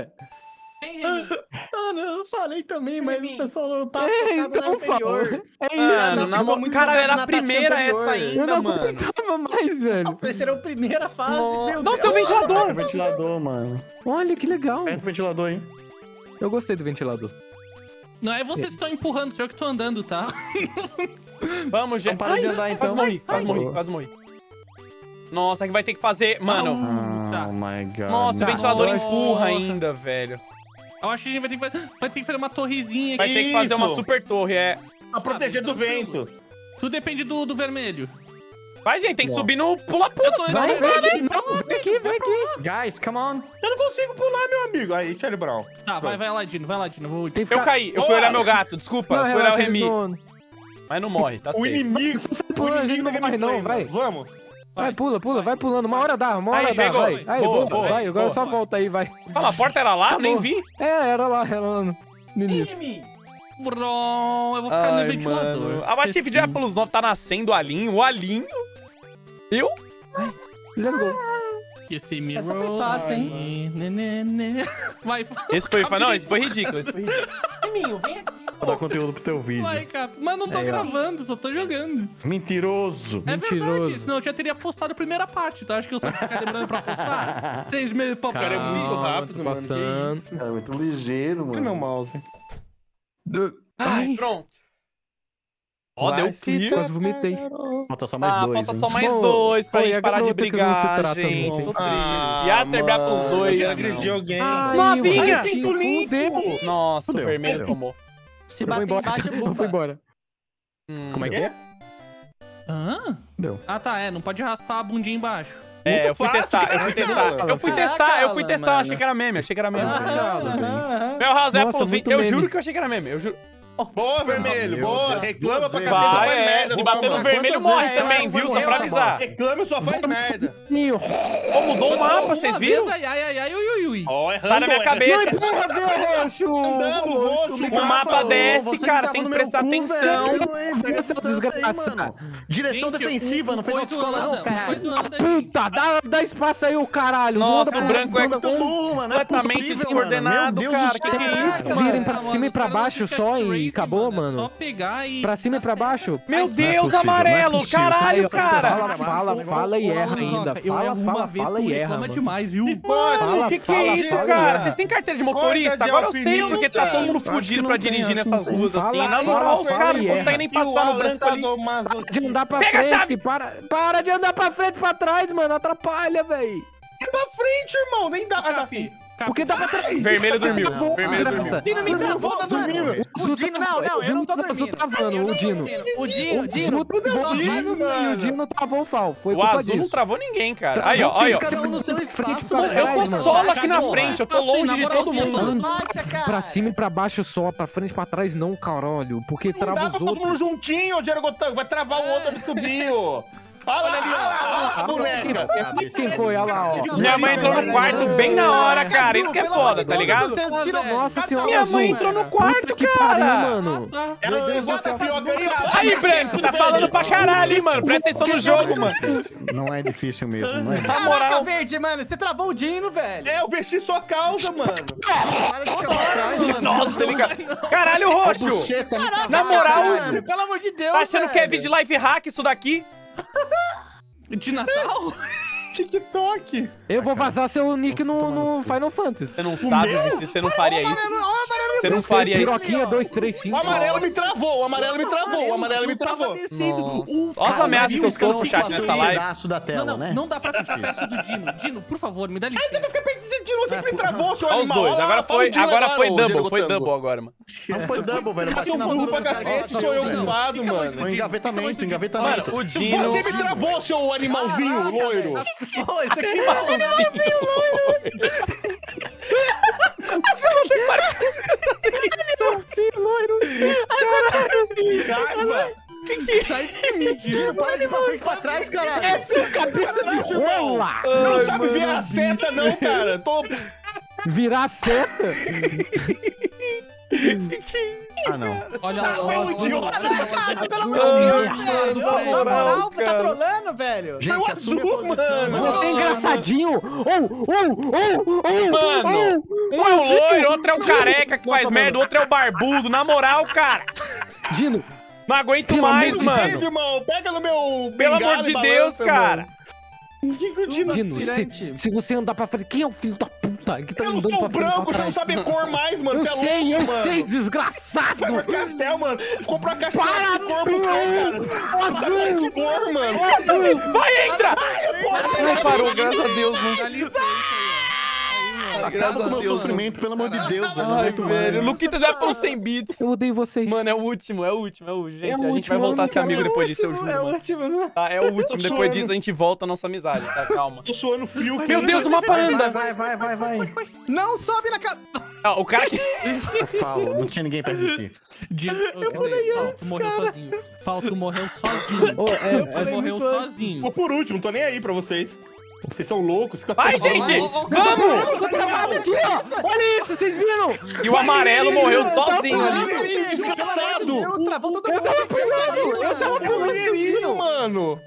Ah, não, eu falei também, mas o pessoal não tá É, focado na então fala. anterior. É isso. Mano, não, na ficou mo- muito cara, focado era a na tática primeira anterior. essa Eu ainda, não mano. aguentava mais, velho. Nossa, essa era a primeira fase, meu Nossa, Deus. tem um ventilador. Aperta o ventilador, mano. Olha que legal. Aperta o ventilador, hein. Eu gostei do ventilador. Não é vocês que estão empurrando, sou eu que tô andando, tá? Vamos, gente. Então para de andar, então. Quase morri, quase Ai, morri, ai. quase morri. Nossa, que vai ter que fazer... Mano, Tá. Oh my god. nossa, o Tá. ventilador Nossa. empurra ainda, velho. Eu acho que a gente vai ter que fazer, vai ter que fazer uma torrezinha Vai aqui. ter que fazer uma Isso. super torre, é. Pra proteger do vento. Tudo depende do, do vermelho. Vai, gente, tem que subir no pula-pula. Eu tô senão Vai, não vem vai, né? aqui, não, vem aqui, vem aqui. Guys, come on. Eu não consigo pular, meu amigo. Aí, Charlie Brown. Tá, vai, vai lá, Dino, vai lá, Dino. Eu vou... Tem que Eu ficar... caí, eu fui olhar meu gato, desculpa. Não, eu fui olhar o relaxa, Remy. não... Mas não morre, tá O safe. inimigo. Você sai O pulando, a gente inimigo não da morre não, gameplay, vai. mano. Vamos. Vai, pula, pula, vai pulando. Uma hora dá, uma hora Aí, dá, pegou. vai. Aí, Boa, boa, boa, vai. Agora boa. só volta aí, vai. Fala, a porta era lá? Eu nem vi. É, era lá, era lá no no início. Bron, eu vou ficar no ventilador. A Mastiff de Apples nove tá nascendo o alinho, o alinho. Eu? Let's go. Esse me Essa foi fácil, hein? Né, né, né. Vai, Esse foi... Não, esse foi ridículo, esse foi ridículo. Vou dar conteúdo pro teu vídeo. vai, cara. Mas não tô Aí, ó. gravando, só tô jogando. Mentiroso. É verdade, Mentiroso. senão eu já teria postado a primeira parte, tá? Acho que eu só ficar demorando pra postar. Seis meses pra Cara, é muito Calma, rápido, tô mano, passando. É muito ligeiro, Cadê meu mano. mouse? Ai, Pronto. Ó, Vai, deu clear. quase vomitei. Falta só mais Ah, dois, falta hein? só mais Bom, dois pra foi gente a parar de garota que não se brigar, trata gente. muito. Tô Ah, triste. Yaster Bra pros mano, dois. Eu agredi alguém. Ai, Novinha! o ratinho fudeu. Nossa, o Fudeu, vermelho fudeu. tomou. Se Eu vou bater embora. embaixo, Eu vou bufa. embora. Hum. Como é que é? Hã? Deu. Ah, tá, é. Não pode raspar a bundinha embaixo. É, eu fui fácil, testar, eu fui caraca, testar. mano. Eu fui Caraca, testar, eu fui mano. testar, achei que era meme, achei que era meme. Ah, Meu House Nossa, Apples vinte, muito eu meme. juro que eu achei que era meme, eu juro. Boa, vermelho, Meu boa. Deus. Reclama pra Duas cacete, só Vai, faz é, merda. se no bater no comando. vermelho Quantas morre vezes? também, É, viu? foi Só pra ela, avisar. Reclama, só faz merda. Ih, Ó, mudou o mapa, vocês Uma viram? vez, Ai, ai, ai, ai, ui, ui, ui. Ó, errando. Tá na minha é. cabeça. Porra, meu roxo! Andando, roxo, O mapa desce, cara, tem que prestar atenção. Seu desgraça. Direção Gente, defensiva, o- não fez o autoescola coisa não, anda, o cara. coisa anda, gente. Puta, dá, dá espaço aí, o caralho. Não Nossa, anda o pra- branco é anda pra- Muito, mano, é completamente possível, descoordenado, mano. Meu Deus cara, do que que é céu, isso, cara. Vocês irem Cara, pra mano, cima e os pra caras não baixo ficam só e crazy, acabou, É mano. só pegar e... Pra cima e pra baixo. Meu Ai, Deus, não é possível, amarelo, não é possível. caralho, Aí, cara. Fala, fala, fala e erra ainda. Eu Fala, erro fala, uma vez, fala tu e erra, reclama mano. demais, viu? Mano, Fala, O que que fala, é isso, fala e cara? erra. Vocês têm carteira de Corta motorista? de Agora eu sei alpinista. porque tá todo mundo Acho que fudido não pra tem, dirigir acho que nessas não ruas tem. assim. Fala, Na fala, moral, os fala caras e não erra. conseguem nem passar no branco ali. ali. De andar pra Pega a frente, chave! para, para de andar pra frente e pra trás, mano. Atrapalha, véi. É pra frente, irmão. Nem dá. Ah, tá, filho. Porque dá pra travar. Vermelho dormiu. Travou, Vermelho desgraça. dormiu. O Dino me travou, tá mano. dormindo. O Dino, não, não, eu não tô O Zu dormindo. travando, o Dino. O Dino, o Dino. O travou o Dino e o Dino travou o Fal. Foi O culpa azul não disso. travou ninguém, cara. Aí, ó, aí, ó. Cada um no seu Frente espaço, pra mano. Eu tô trás, mano. solo aqui na Cagou, frente, eu tô assim, longe na de todo moralzinha, mundo. Falando Baixa, cara. pra cima e pra baixo só, pra frente e pra trás não, caralho. Porque Não trava dá os pra todo outros. mundo juntinho, Diego Gotan. Vai travar o outro de subir, ó. Olha ali, ó. A boneca. Quem foi? Olha lá, ó. Minha mãe entrou no quarto bem na hora, cara. Isso que é Pelo amor foda, de tá Deus, ligado? você tirou- Nossa Cartão senhora, Minha azul, mãe azul. entrou no velho. quarto, Puta que pariu, cara. mano. Ela levou essa fioca aí, ó. Aí, Branco, tá falando pra caralho, hein, mano. Presta atenção no jogo, mano. Não é difícil mesmo, não é? Na Caraca, moral. verde, mano. Você travou o Dino, velho. É, eu vesti sua causa, mano. Para de ficar pra trás, mano. Nossa, tá ligado? Caralho, roxo. Bucheta, me Na moral, Mano, pelo amor de Deus, tá achando que é velho. vídeo life hack isso daqui? De Natal? TikTok. Eu vou vazar seu nick no, no Final Fantasy. Você não sabe, Vici, você não faria isso. Amarelo, ó, amarelo, Você não faria isso. Piroquinha dois três O cinco. amarelo me travou, o amarelo me travou, o amarelo me travou. Olha as ameaças que eu sou pro chat nessa live. pedaço da tela, Não, não, né? não dá pra ficar perto do Dino. Dino, por favor, me dá licença. Fica perdido, você que me travou, seu Olha os animal. dois, Olha lá, agora fala foi, o Dino agora foi ô, double, Diego foi Gotango. double agora, mano. Não foi double, velho. Eu bati Você é na um burro bunda pra do cara. cacete, sou eu culpado, mano. Foi engavetamento, Mano, engavetamento. o Dino... Você me travou, seu animalzinho loiro. Pô, esse aqui vai Raiva. Tiro, para de ir pra frente e pra trás, caralho. Esse é o cabeça de rola! Não sabe virar a seta, não, cara. Tô... Virar seta? Ah, não. Olha lá, Foi um olha idiota. Ah, pelo amor de Deus, velho. na Na moral, moral, tá cara. trolando, velho. Gente, Foi o assume a azul, posição. mano. Você é engraçadinho! Oh, oh, oh, oh, Mano, um é o loiro, outro é o careca que faz merda, outro é o barbudo. Na moral, cara, Dino, não aguento Pelo mais, amor de mano. Entende, irmão? Pega no meu Pelo bengala amor e de Deus, balança, cara. mano. Que que o Dino- Dino, se, aspirante. se você andar pra frente, quem é o filho da puta que tá Eu não andando sou pra frente branco, pra você não trás? sabe cor mais, mano. Eu Você é sei, eu louco, mano. sei, desgraçado! Vai pra Castel, mano. Comprou a caixa Para, de cor pra você, cara. Não sabe esse cor, mano. Vai, entra! Ai, parou, graças a Deus, mano. dá licença aí, Acaba com o meu Deus, sofrimento, pelo amor de Deus, velho. Não Ai, aguento mais. velho, o Luquitas vai pro cem bits. Eu odeio vocês. Mano, é o último, é o último, é o último. Gente, É o a gente último, vai é o voltar a ser último, amigo É o depois disso, eu último, juro, É o mano. último, né? Tá, é o último, Tô depois suando. disso a gente volta a nossa amizade, tá? Calma. Tô suando frio. Meu Deus, uma panda! Vai, vai, vai, vai, vai. Não sobe na cara. Não, o cara que... Fala, não tinha ninguém perto de ti. Dino, eu Falto morreu sozinho. Falto morreu sozinho. Oh, é, Ele é, morreu sozinho. Vou por último, não tô nem aí pra vocês. Vocês são loucos. Fica Vai, gente! Vamos! eu tô travado aqui, ó! Olha isso, vocês viram? E o amarelo morreu sozinho ali. Mineirinho, desgraçado. Deus, travou todo mundo. Eu tava pelo mineirinho, mano.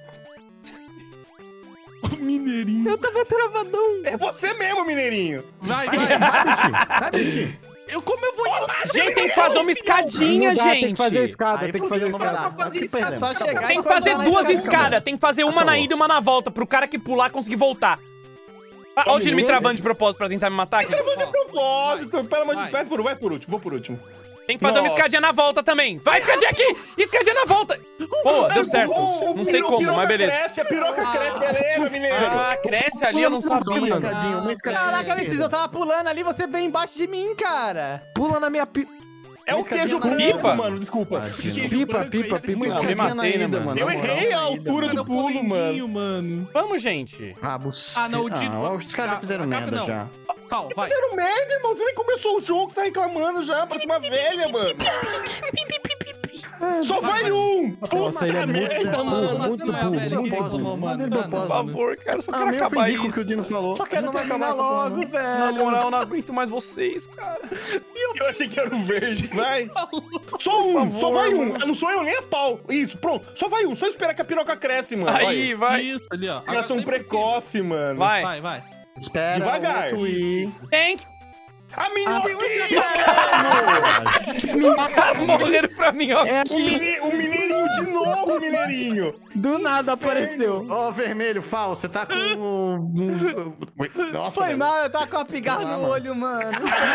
Eu tava travadão. É você mesmo, mineirinho. Vai, vai. Vai, Biti. Eu, como eu vou... Gente, tem que fazer uma escadinha, Não dá, gente. Tem que fazer a escada, Aí tem que fudeu, fazer a não vai escada. dar. Aqui É perdemos. só Acabou. chegar Tem e que fazer colocar na duas escada. escadas. Tem que fazer uma na ida e uma na volta, pro cara que pular conseguir voltar. Ah, olha o Dino me travando de propósito pra tentar me matar aqui. Propósito, pelo amor de Vai. Deus. Vai por, vai por último, vou por último. Tem que fazer uma Nossa. escadinha na volta também. Vai, escadinha aqui! Escadinha na volta! Pô, deu certo. O- o Não sei piro- como, piroca mas beleza. Cresce, a piroca cresce, beleza, mineiro. Ah, cresce ali, eu não Só uma sabia. escadinha, uma escadinha. Caraca, Alexis, eu tava pulando ali, você veio embaixo de mim, cara. Pula na minha pipa. É o queijo Pipa. branco, mano, desculpa. Pipa, pipa, pipa. Não, me Escadinha matei, na né, ida, mano? Eu na moral. errei a altura do pulo, mano. mano. Vamos, gente. Ah, buceta. Ah, não, o Dino- Ah, os caras já fizeram Acaba merda não. já. Calma, vai. Fizeram merda, irmão. Você nem começou o jogo, tá reclamando já. Parece uma velha, mano. Só vai um. Nossa, ele é muito merda, burro, mano. muito Não é a burro, velha que muito reclamou, burro. mano. Manda Não, Por não. favor, cara, só Ah, quero meio acabar ridículo isso. que o Dino falou. Só quero Não vai terminar acabar essa porra, logo, não. velho. Na moral, eu não aguento mais vocês, cara. Eu achei que era o verde. Vai. Só um, favor, só vai um. mano. Não sou eu nem a pau. Isso, pronto. Só vai um. Só esperar que a piroca cresce, mano. Aí, vai. Isso, ali, ó. Agora Criação cem por cento. precoce, mano. Vai. Vai, vai. Espera. Devagar. o outro ir. Tem. A minhoquinha, Cara, morreram pra mim, ó. É o, mine- o mineirinho de novo, o mineirinho. Do nada apareceu. Ó, vermelho, Fal, você tá com um... um- Nossa, Foi velho. mal, eu tava com uma pigarra no olho, mano.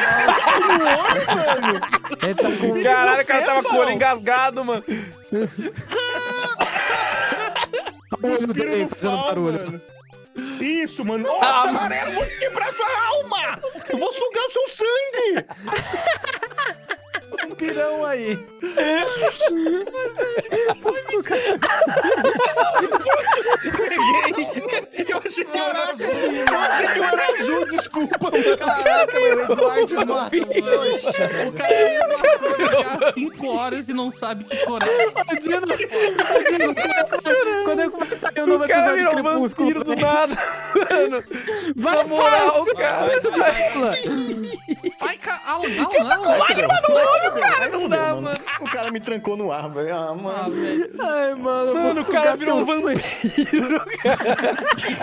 Ele tá com... Caralho, o cara você, tava com o olho Fal? engasgado, mano. o olho Piro dele no fazendo pau, barulho. mano. Isso, mano. Nossa, Ah, amarelo, vou quebrar sua alma. Eu vou sugar o seu sangue! Um pirão aí. Peguei! Eu achei que eu era azul! Eu achei que eu era azul, desculpa! Caraca, meu slide massa. O cara passou há cinco horas e não sabe que corar. Dino, Dino, quando eu começar a sair o novo O cara episódio do virou Crepúsculo, vampiro do nada. Mano, vai, na moral, fácil, cara. vai, vai. Vai, cara. Não, não, não. Lágrima no olho, cara, não dá, mano. mano. O cara me trancou no ar, velho. Ah, Ah, mano. velho. Ai, mano, eu Mano, vou o cara sugar virou um teu sangue. vampiro, cara.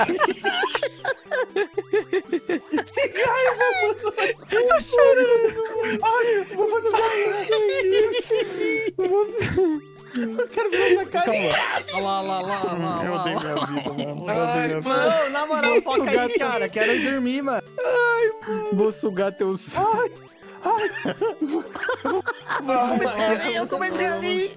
Tá chorando. Ai, vou fazer Eu quero ver essa cara. Olha lá, lá, lá, lá, Eu lá, odeio lá. minha vida, mano. Eu Ai, odeio minha vida. Não, na moral, foca aí, cara. Quero ir dormir, mano. Vou sugar teu sangue. Eu comecei a rir.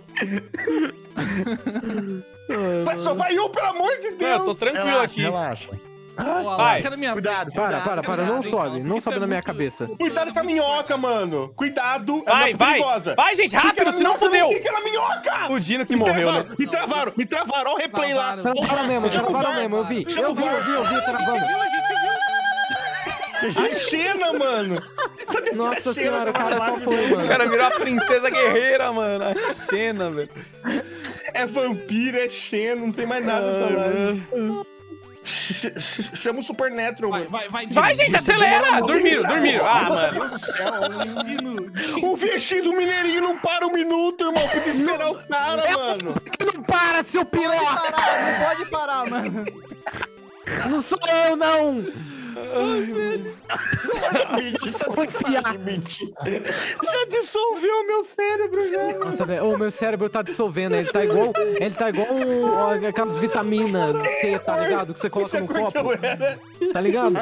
Vai, só vai um, pelo amor de Não, Deus. eu tô tranquilo Relaxa, aqui. relaxa. Olha lá, Vai. quero minha Cuidado, vez. Para, para, para, não sobe, não sobe na minha muito- cabeça. Cuidado com a minhoca, mano. Cuidado. Vai, é vai. perigosa. Vai, gente, Fica rápido, na senão minhoca, fudeu. não fica na minhoca. O Dino que Me morreu, né? travaram, me travaram, me travaram. Olha o replay lá. Travaram. Travaram mesmo, Chama o travaram VAR, mesmo, eu vi. chama Eu o vi, VAR. eu vi, eu vi, travando. A Xena, mano. Sabia que Nossa a Xena senhora, o tava cara lá? só foi, O mano. cara virou a princesa guerreira, mano. A Xena, velho. É vampiro, é Xena, não tem mais nada nessa live. Ch- ch- Chama o Supernatural, Vai, mano. vai, vai. Vai, Dino. gente, acelera! Dormiram, dormiram. Ah, mano. Dino. O V X do Mineirinho não para um minuto, irmão. Podia esperar os caras, mano. Não para, seu Pode piroca! parar, não pode parar, mano. Não sou eu, não! Vou enfiar. Já dissolveu meu cérebro, já. Nossa, velho, o meu cérebro tá dissolvendo, ele tá igual, ele tá igual um, ó, aquelas vitaminas C, tá ligado? Que você coloca no Isso é porque copo, eu era. tá ligado?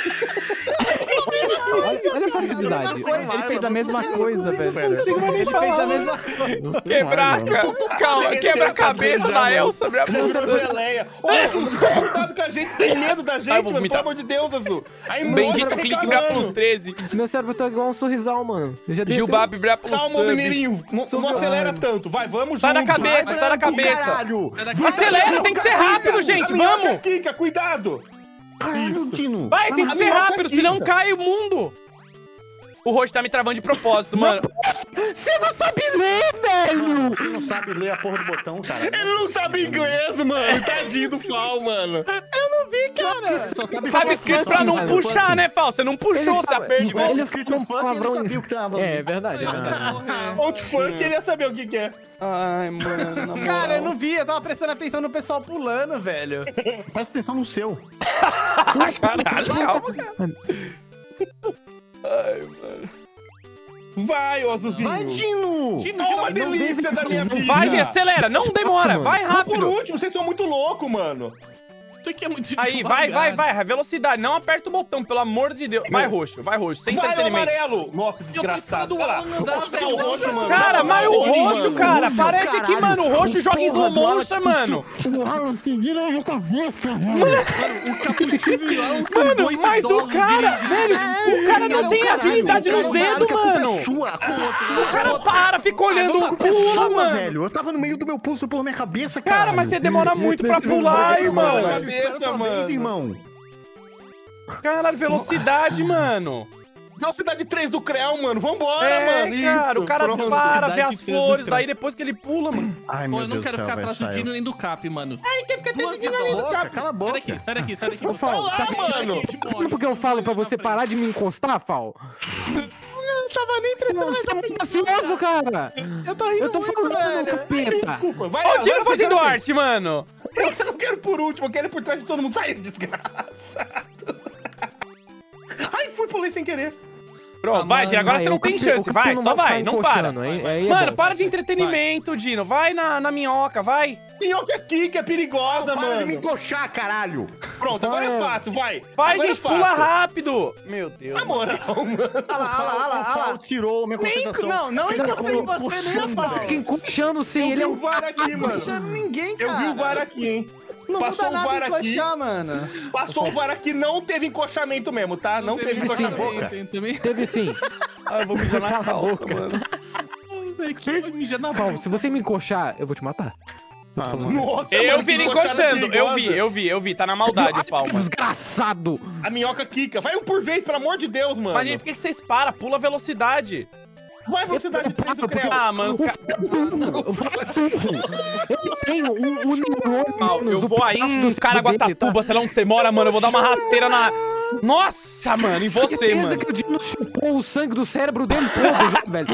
Olha, olha a facilidade. Ele fez a mesma coisa, velho. Ele falar. fez a mesma coisa. Quebrar, cara. Calma, quebra a cabeça da Elsa, abre a Virou bolsa. geleia. Olha, cuidado com a gente, tem medo da gente, Ai, eu vou mano. Pelo vomitar. amor de Deus, Azul. Aí, Bendito mostra clique reclamando. Brá pelos treze. Meu cérebro tá igual um sorrisal, mano. Eu já dei Gilbab Brá pelos Calma, sub. Mineirinho. Não, não acelera tanto. Vai, vamos Sai da junto. cabeça, Vai, sai da cabeça. Caralho! Acelera, tem que ser rápido, gente, A minhoca vamos. quica, cuidado. Caralho, Dino! Vai, tem que A ser minhoca rápido, senão quica. cai o mundo. O rosto tá me travando de propósito, mano. Você não sabe ler, velho! Quem não sabe ler a porra do botão, cara? Ele não sabe inglês, mano. Tadinho do Fal, mano. Só sabe Sabe escrito pra não mano, puxar, né, Fal? Você não puxou, você perde, Ele velho. escrito um palavrão. sabia o que tava. É, é verdade, é verdade. Out funk, ele ia saber o que que é. Ai, mano, na moral. Cara, eu não vi, eu tava prestando atenção no pessoal pulando, velho. Presta atenção no seu. Caralho, calma. Vai, ô Azulzinho. Vai, Dino! Olha uma delícia da minha vida. Vai, gente, acelera, não demora, mano. vai Vou por rápido. último, vocês são muito loucos, mano. Isso aqui é muito Aí, vai, vai, vai, velocidade, não aperta o botão, pelo amor de Deus. Vai, roxo, vai, roxo, sem Vai, o entretenimento. amarelo. Nossa, Eu desgraçado. prefiro do Olha lá. Alan andar, Nossa, velho. o roxo, mano. Cara, mas o Olha, roxo, mano. cara, parece que, mano, o roxo joga em slow motion, mano. O Caputino e o Alan são Mano, dois mas o idosos cara, dirigindo. velho, o cara não tem agilidade nos dedos, mano. O cara para, fica olhando o pula, mano. velho. Eu tava no meio do meu pulso pela minha cabeça, cara. Cara, mas você demora muito pra pular, irmão. Cabeça, mano. irmão. Caralho, velocidade, mano. Velocidade três do Creu, mano. Vambora, É, mano. cara, Isso, o cara pronto. para, vê Velocidade as de três do flores, crânio. daí depois que ele pula, mano. Ai, Pô, meu eu não Deus quero do céu, ficar velho, atrás do saiu. Dino nem do Cap, mano. Ai, quer ficar Duas decidindo ideias. ali no Boca, cap. cala a Sai boca. daqui, sai daqui, sai daqui. Ô, Fal, Olha lá, tá mano. Sabe por que eu falo pra você parar de me encostar, Fal? Não tava nem Você não- você é muito ansioso, cara! Eu tô rindo Eu tô muito, falando, velho. capeta! Desculpa, vai Ó, lá, o Dino vai, fazendo vai, vai. arte, mano. Eu não quero por último, eu quero ir por trás de todo mundo. Sai, desgraçado. Ai, fui pulei sem querer. Pronto, vai, Dino, agora Vai, você não o tem capi- chance, o vai, capitão só vai vai, ficar não para. encoxando, aí- aí é Mano, bom. para de entretenimento, Dino. Vai na, na minhoca, vai. Minhoca aqui, que é perigosa, Para de me mano. encoxar, caralho. Pronto, agora é Vai. fácil, vai. Vai, Agora é gente, pula fácil. rápido. Meu Deus. Na moral, mano. Olha lá, olha lá, olha lá, olha lá. Tirou minha Nem, concentração. não, não encostei em você nem a pau. Fica encoxando sim, Eu ele vi é o um. VAR aqui, Não mano. puxando ninguém, cara. Eu vi o VAR aqui, hein. Não Passou muda o nada VAR aqui. encoxar, mano. Passou o VAR aqui, não teve encochamento mesmo, tá? Não, teve encochamento. também, tem também. Teve sim. Ah, eu vou mijar na calça, mano. Ai, velho, que vai mijar na Fal, boca. se você me encoxar, eu vou te matar. Tô te falando. Nossa, Eu mano, vi ele que encoxada encoxando, eu perigosa. vi, eu vi, eu vi. Tá na maldade, Falma. Desgraçado! A minhoca quica. Vai um por vez, pelo amor de Deus, mano. Mas, gente, por que que vocês param? Pula a velocidade. Vai velocidade três do Creu. Ah, mano, os caras... Eu tenho um, um neurônio. Eu o vou aí pedaço em do cérebro Caraguatatuba, dele, sei lá onde você mora, mano. Eu vou dar uma rasteira na... Nossa, mano, em tá? você, Certeza mano. que o Dino chupou o sangue do cérebro dele todo, já, velho.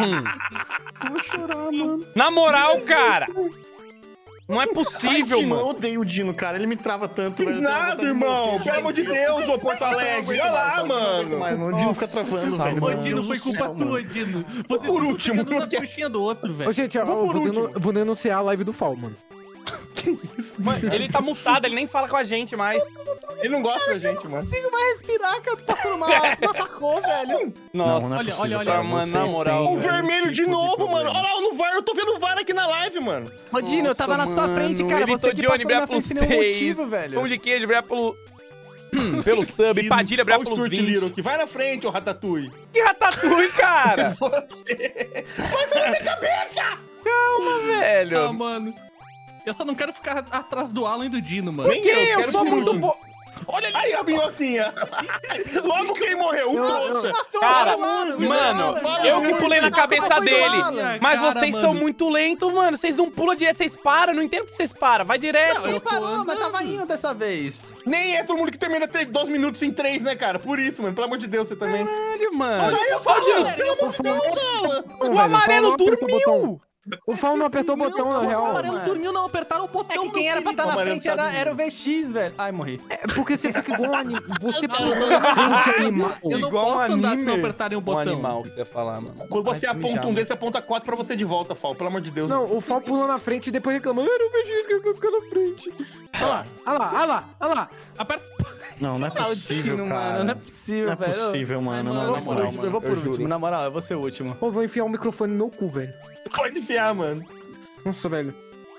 Na moral, cara. Não é Ai, possível, Dino, eu mano. odeio o Dino, cara. Ele me trava tanto. Fiz velho. Eu tenho nada, vontade de irmão. morrer. Pelo amor de Deus, ô Porto Alegre. Olha lá, mano. Mas o Dino fica travando, Nossa, velho. Ô, Meu Dino, Deus foi do culpa céu, tua, mano. Dino. Você Por último, na não quer- coxinha do outro, Ô, velho. gente, eu, Vou eu por vou, denu- último. vou denunciar a live do Fal, mano. Mano, ele tá mutado, ele nem fala com a gente mais. Ele não gosta da gente, mano. Consigo mais respirar, cara. Eu tô passando mal. Você me atacou, velho. Nossa, não é Olha, possível, olha, cara. olha, mano, na Vocês moral. têm, O velho, vermelho de tipo novo, problema. mano. Olha lá, no VAR. Eu tô vendo o VAR aqui na live, mano. Ô, Dino, eu tava na sua Nossa, frente, mano, cara. ele Você tô que de passou ônibus, na minha pelos frente sem nenhum três. motivo, velho. Pão de queijo, obrigado pelo... pelo sub. Padilha, obrigado Olha o pelos Stuart vinte. Little aqui. Vai na frente, ô Ratatouille. Que ratatouille, cara. Você. Vai sair da minha cabeça! Velho. Ah, mano. Eu só não quero ficar atrás do Alan e do Dino, mano. Nem Que? Eu quero sou que muito mude. bom. Olha ali. Aí a minhoquinha. Logo quem morreu? O trouxa. Cara, mano, mano, mano, eu que mano, pulei na mano, cabeça foi do dele. Alan. Mas Cara, vocês mano. são muito lentos, mano. Vocês não pulam direto, vocês param. Não entendo que vocês param. Vai direto. Ele eu tô parou, mas andando. tava indo dessa vez. Nem é todo mundo que termina três- dois minutos em três, né, cara? Por isso, mano. Pelo amor de Deus, você também. Caralho, mano. Aí eu falo, Dino, pelo amor de Deus, Alan. O amarelo dormiu. O Fal não apertou o botão, na O real. amarelo mano. dormiu, não apertaram o É botão. que quem meu era pra filho. estar na amarelo frente tá era, dormindo. era o V X, velho. Ai, morri. É porque você fica igual um animal. Você pula na frente, animal. Eu não Igual um posso andar se anime. não apertarem o Um botão. animal que você ia falar, mano. Quando você Vai te aponta mijar, um mano. desse, você aponta quatro pra você de volta, Fal. Pelo amor de Deus. Não, o Fal pulou na frente e depois reclamou. Eu não vejo isso, que ele vai ficar na frente. Olha lá, olha lá, olha lá, olha lá. Aperta. Não, não é Ah, o possível, Dino, cara. mano. Não é possível, Não é velho. possível, mano. Ai, Não, mano, na Eu vou por moral, último, eu mano. vou por eu juro. último. Na moral, eu vou ser o último. Pô, vou enfiar o microfone no meu cu, velho. Pode enfiar, mano. Nossa, velho.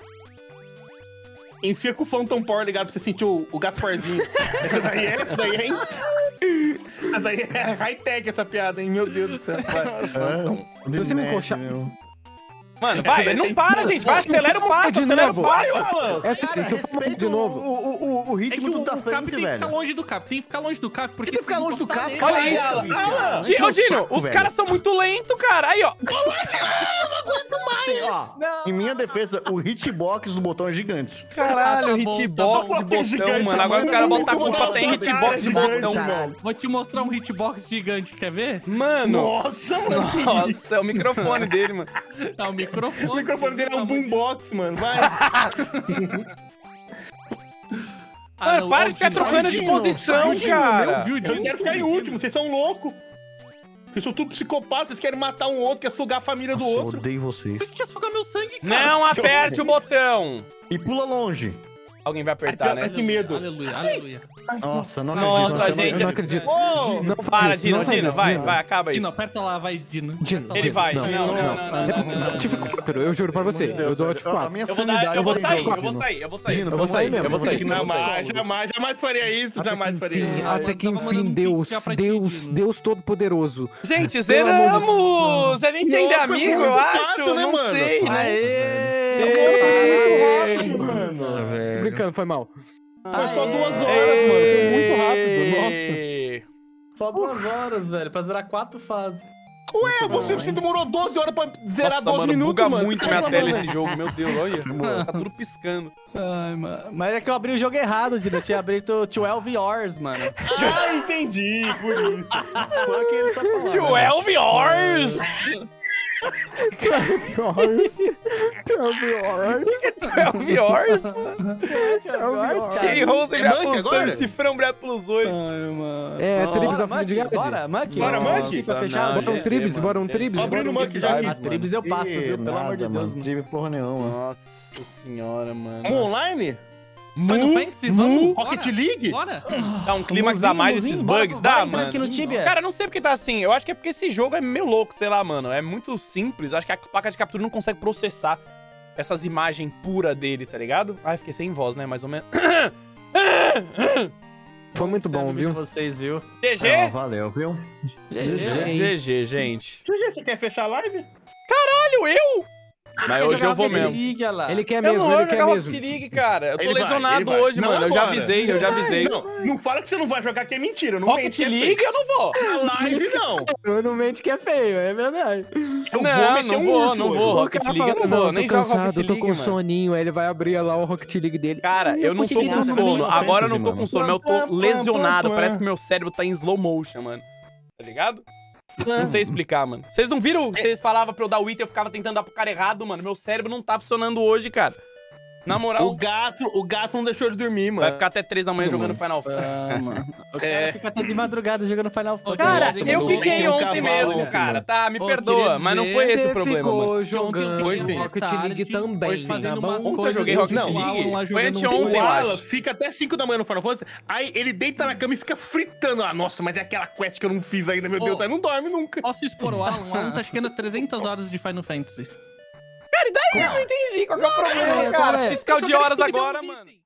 Enfia com o Phantom Power ligado pra você sentir o, o Gasparzinho. Essa daí é, essa daí é. Essa daí é high-tech, essa piada, hein? Meu Deus do céu. Vai. Se você me Mexe, encoxar- meu. Mano, vai, daí não tem- para, gente. Vai, acelera o passo, de acelera o novo. passo. É sério, se eu for morrer de novo. O, o, o, o É ritmo que o, do da o Cap frente, tem que ficar velho. longe do Cap. Tem que ficar longe do Cap, porque Tem que ficar se longe do encostar Cap, nele- Olha Aí, isso. Alan, Alan. Di- Ô, Dino, saco, os velho. caras são muito lentos, cara. Aí, ó. Ó, em minha defesa, o hitbox do botão é gigante. Caralho, Ah, tá bom, hitbox tá de bom. botão, Gigante, mano. Agora os caras mano. botam a culpa, Nossa, tem cara, hitbox de gigante, botão, caralho. mano. Vou te mostrar um hitbox gigante, quer ver? Mano, Nossa, mano. que isso? nossa, é o microfone dele, mano. Tá, o microfone. O microfone dele é um boombox, mano. Vai. Ah, Mano, não, para ó, de ficar Dino, trocando de Dino, posição, Dino, cara. meu, viu, Eu Dino? quero ficar em último, vocês são loucos. Vocês são tudo psicopatas, vocês querem matar um outro, quer sugar a família do Nossa, eu outro. odeio vocês. Por que quer sugar meu sangue, cara? Não aperte o botão. E pula longe. Alguém vai apertar, né? Que medo. Aleluia, aleluia. Nossa, não Nossa, acredito. gente. Eu não acredito. Ô, Não faz Para, isso, Dino, não faz Dino, isso, vai, Dino. vai, acaba Dino, isso. aperta lá, vai, Dino. Dino, Aperta Ele Dino, vai. não, Não, não, não, não, não. Eu tive quatro, eu juro pra você. Eu dou tipo A quatro. minha Eu vou dar, sanidade eu vou vai sair, embora, eu vou Dino. sair, eu vou sair. Dino, Eu vou sair, mesmo, eu vou vou ter sair. que- Não, eu vou sair. jamais, jamais, jamais faria isso, jamais faria Enfim, isso. Ah, até eu que tava mandando enfim, um Deus, pique já pra ti, Deus, Dino. Deus Todo-Poderoso. Gente, Pelo amor de zeramos! A gente ainda é Nossa, amigo, muito eu acho. fácil, né, Não mano? sei, né? Aê! Mano. Nossa, velho. Tô brincando, foi mal. Foi só duas horas, mano. Foi muito rápido. Nossa. Ê. Só duas horas, velho, pra zerar quatro fases. Ué, você, você demorou doze horas pra zerar Nossa, doze mano, minutos, buga mano. muito Tá minha reclamando, tela velho. esse jogo, meu Deus, olha. Tá tudo piscando. Ai, mano. Mas é que eu abri o jogo errado, Dino. Eu tinha aberto doze hours, mano. Ah, entendi, por isso. Foi o que ele sabe falar, né? doze hours! twelve hours. twelve hours. doze hours, mano. Shady Rose, É Brad Monkey plus agora? seis, Cifrão, Brad plus oito. Ai, mano. É, Bora, Tribes of Monkey, Midgard. Bora, Monkey. Bora, Nossa, Monkey. aqui pra Não, fechar. Bora um gente, Tribes, mano. bora um Tribes. Tô abrindo bora o um Monkey Tribes. já A aqui. Tribes eu passo, Ih, viu? Pelo amor de nada, Deus, mano. mano. Tive porra nenhuma. Nossa senhora, mano. Um online? Final Fantasy, vamos? Bora. Rocket League? Bora. Dá um clímax a mais esses bugs, dá, mano? Aqui no Tibia. Cara, eu não sei porque tá assim. Eu acho que é porque esse jogo é meio louco, sei lá, mano. É muito simples. Acho que a placa de captura não consegue processar. essas imagens puras dele, tá ligado? Ai, fiquei sem voz, né? Mais ou menos. Foi muito bom, Sabe viu? de vocês, viu? G G? Ah, valeu, viu? G G. G G, gente. G G, você quer fechar a live? Caralho, eu? Mas hoje eu vou Rocket mesmo. League, olha lá. Ele quer Eu mesmo, não ele vou quer jogar mesmo. Rocket League, cara. Eu tô Ele vai, lesionado ele vai. hoje, Não mano. Eu já agora. avisei, eu já avisei. Não, não fala que você não vai jogar, que é mentira. Não Rocket mente que é League feio. eu não vou. Na live, não. Eu não mente que é feio, é verdade. Eu não, meter não um vou, urso não hoje. vou. O Rocket cara League eu fala, não vou. eu Nem tô jogo cansado, Rocket eu tô League, com mano. soninho, aí ele vai abrir lá o Rocket League dele. Cara, eu não tô consegui com nada, sono. nem Agora eu não tô mano. com sono, mas eu tô lesionado. Parece que meu cérebro tá em slow motion, mano. Tá ligado? Não sei explicar, mano. Vocês não viram? Vocês falavam pra eu dar o item, eu ficava tentando dar pro cara errado, mano. Meu cérebro não tá funcionando hoje, cara. Na moral, O gato, o gato não deixou ele dormir, mano. vai ficar até três da manhã Mano. jogando Final Fantasy. Ah, mano. O cara É. fica até de madrugada jogando Final Fantasy. Cara, Nossa, eu mano, fiquei tem um ontem cavalo, mesmo, né, cara, mano? tá? Me Pô, perdoa, queria mas não dizer, foi esse Você o problema, ficou mano. Ontem eu jogando fiquei Rocket tarde, League foi também, fazendo tá umas bom? Ontem eu coisas joguei Rocket virtual League. lá, Foi jogando anteontem, eu Fala, acho. fica até cinco da manhã no Final Fantasy, aí ele deita na cama e fica fritando. Ah, nossa, mas é aquela quest que eu não fiz ainda, meu Ô. Deus, aí não dorme nunca. Posso expor o Alan? O Alan tá chegando a trezentas horas de Final Fantasy. Cara, e daí eu não entendi qual que é o problema, É, cara. cara, Fiscal Eu só de quero horas que tu me dê agora, uns mano. itens.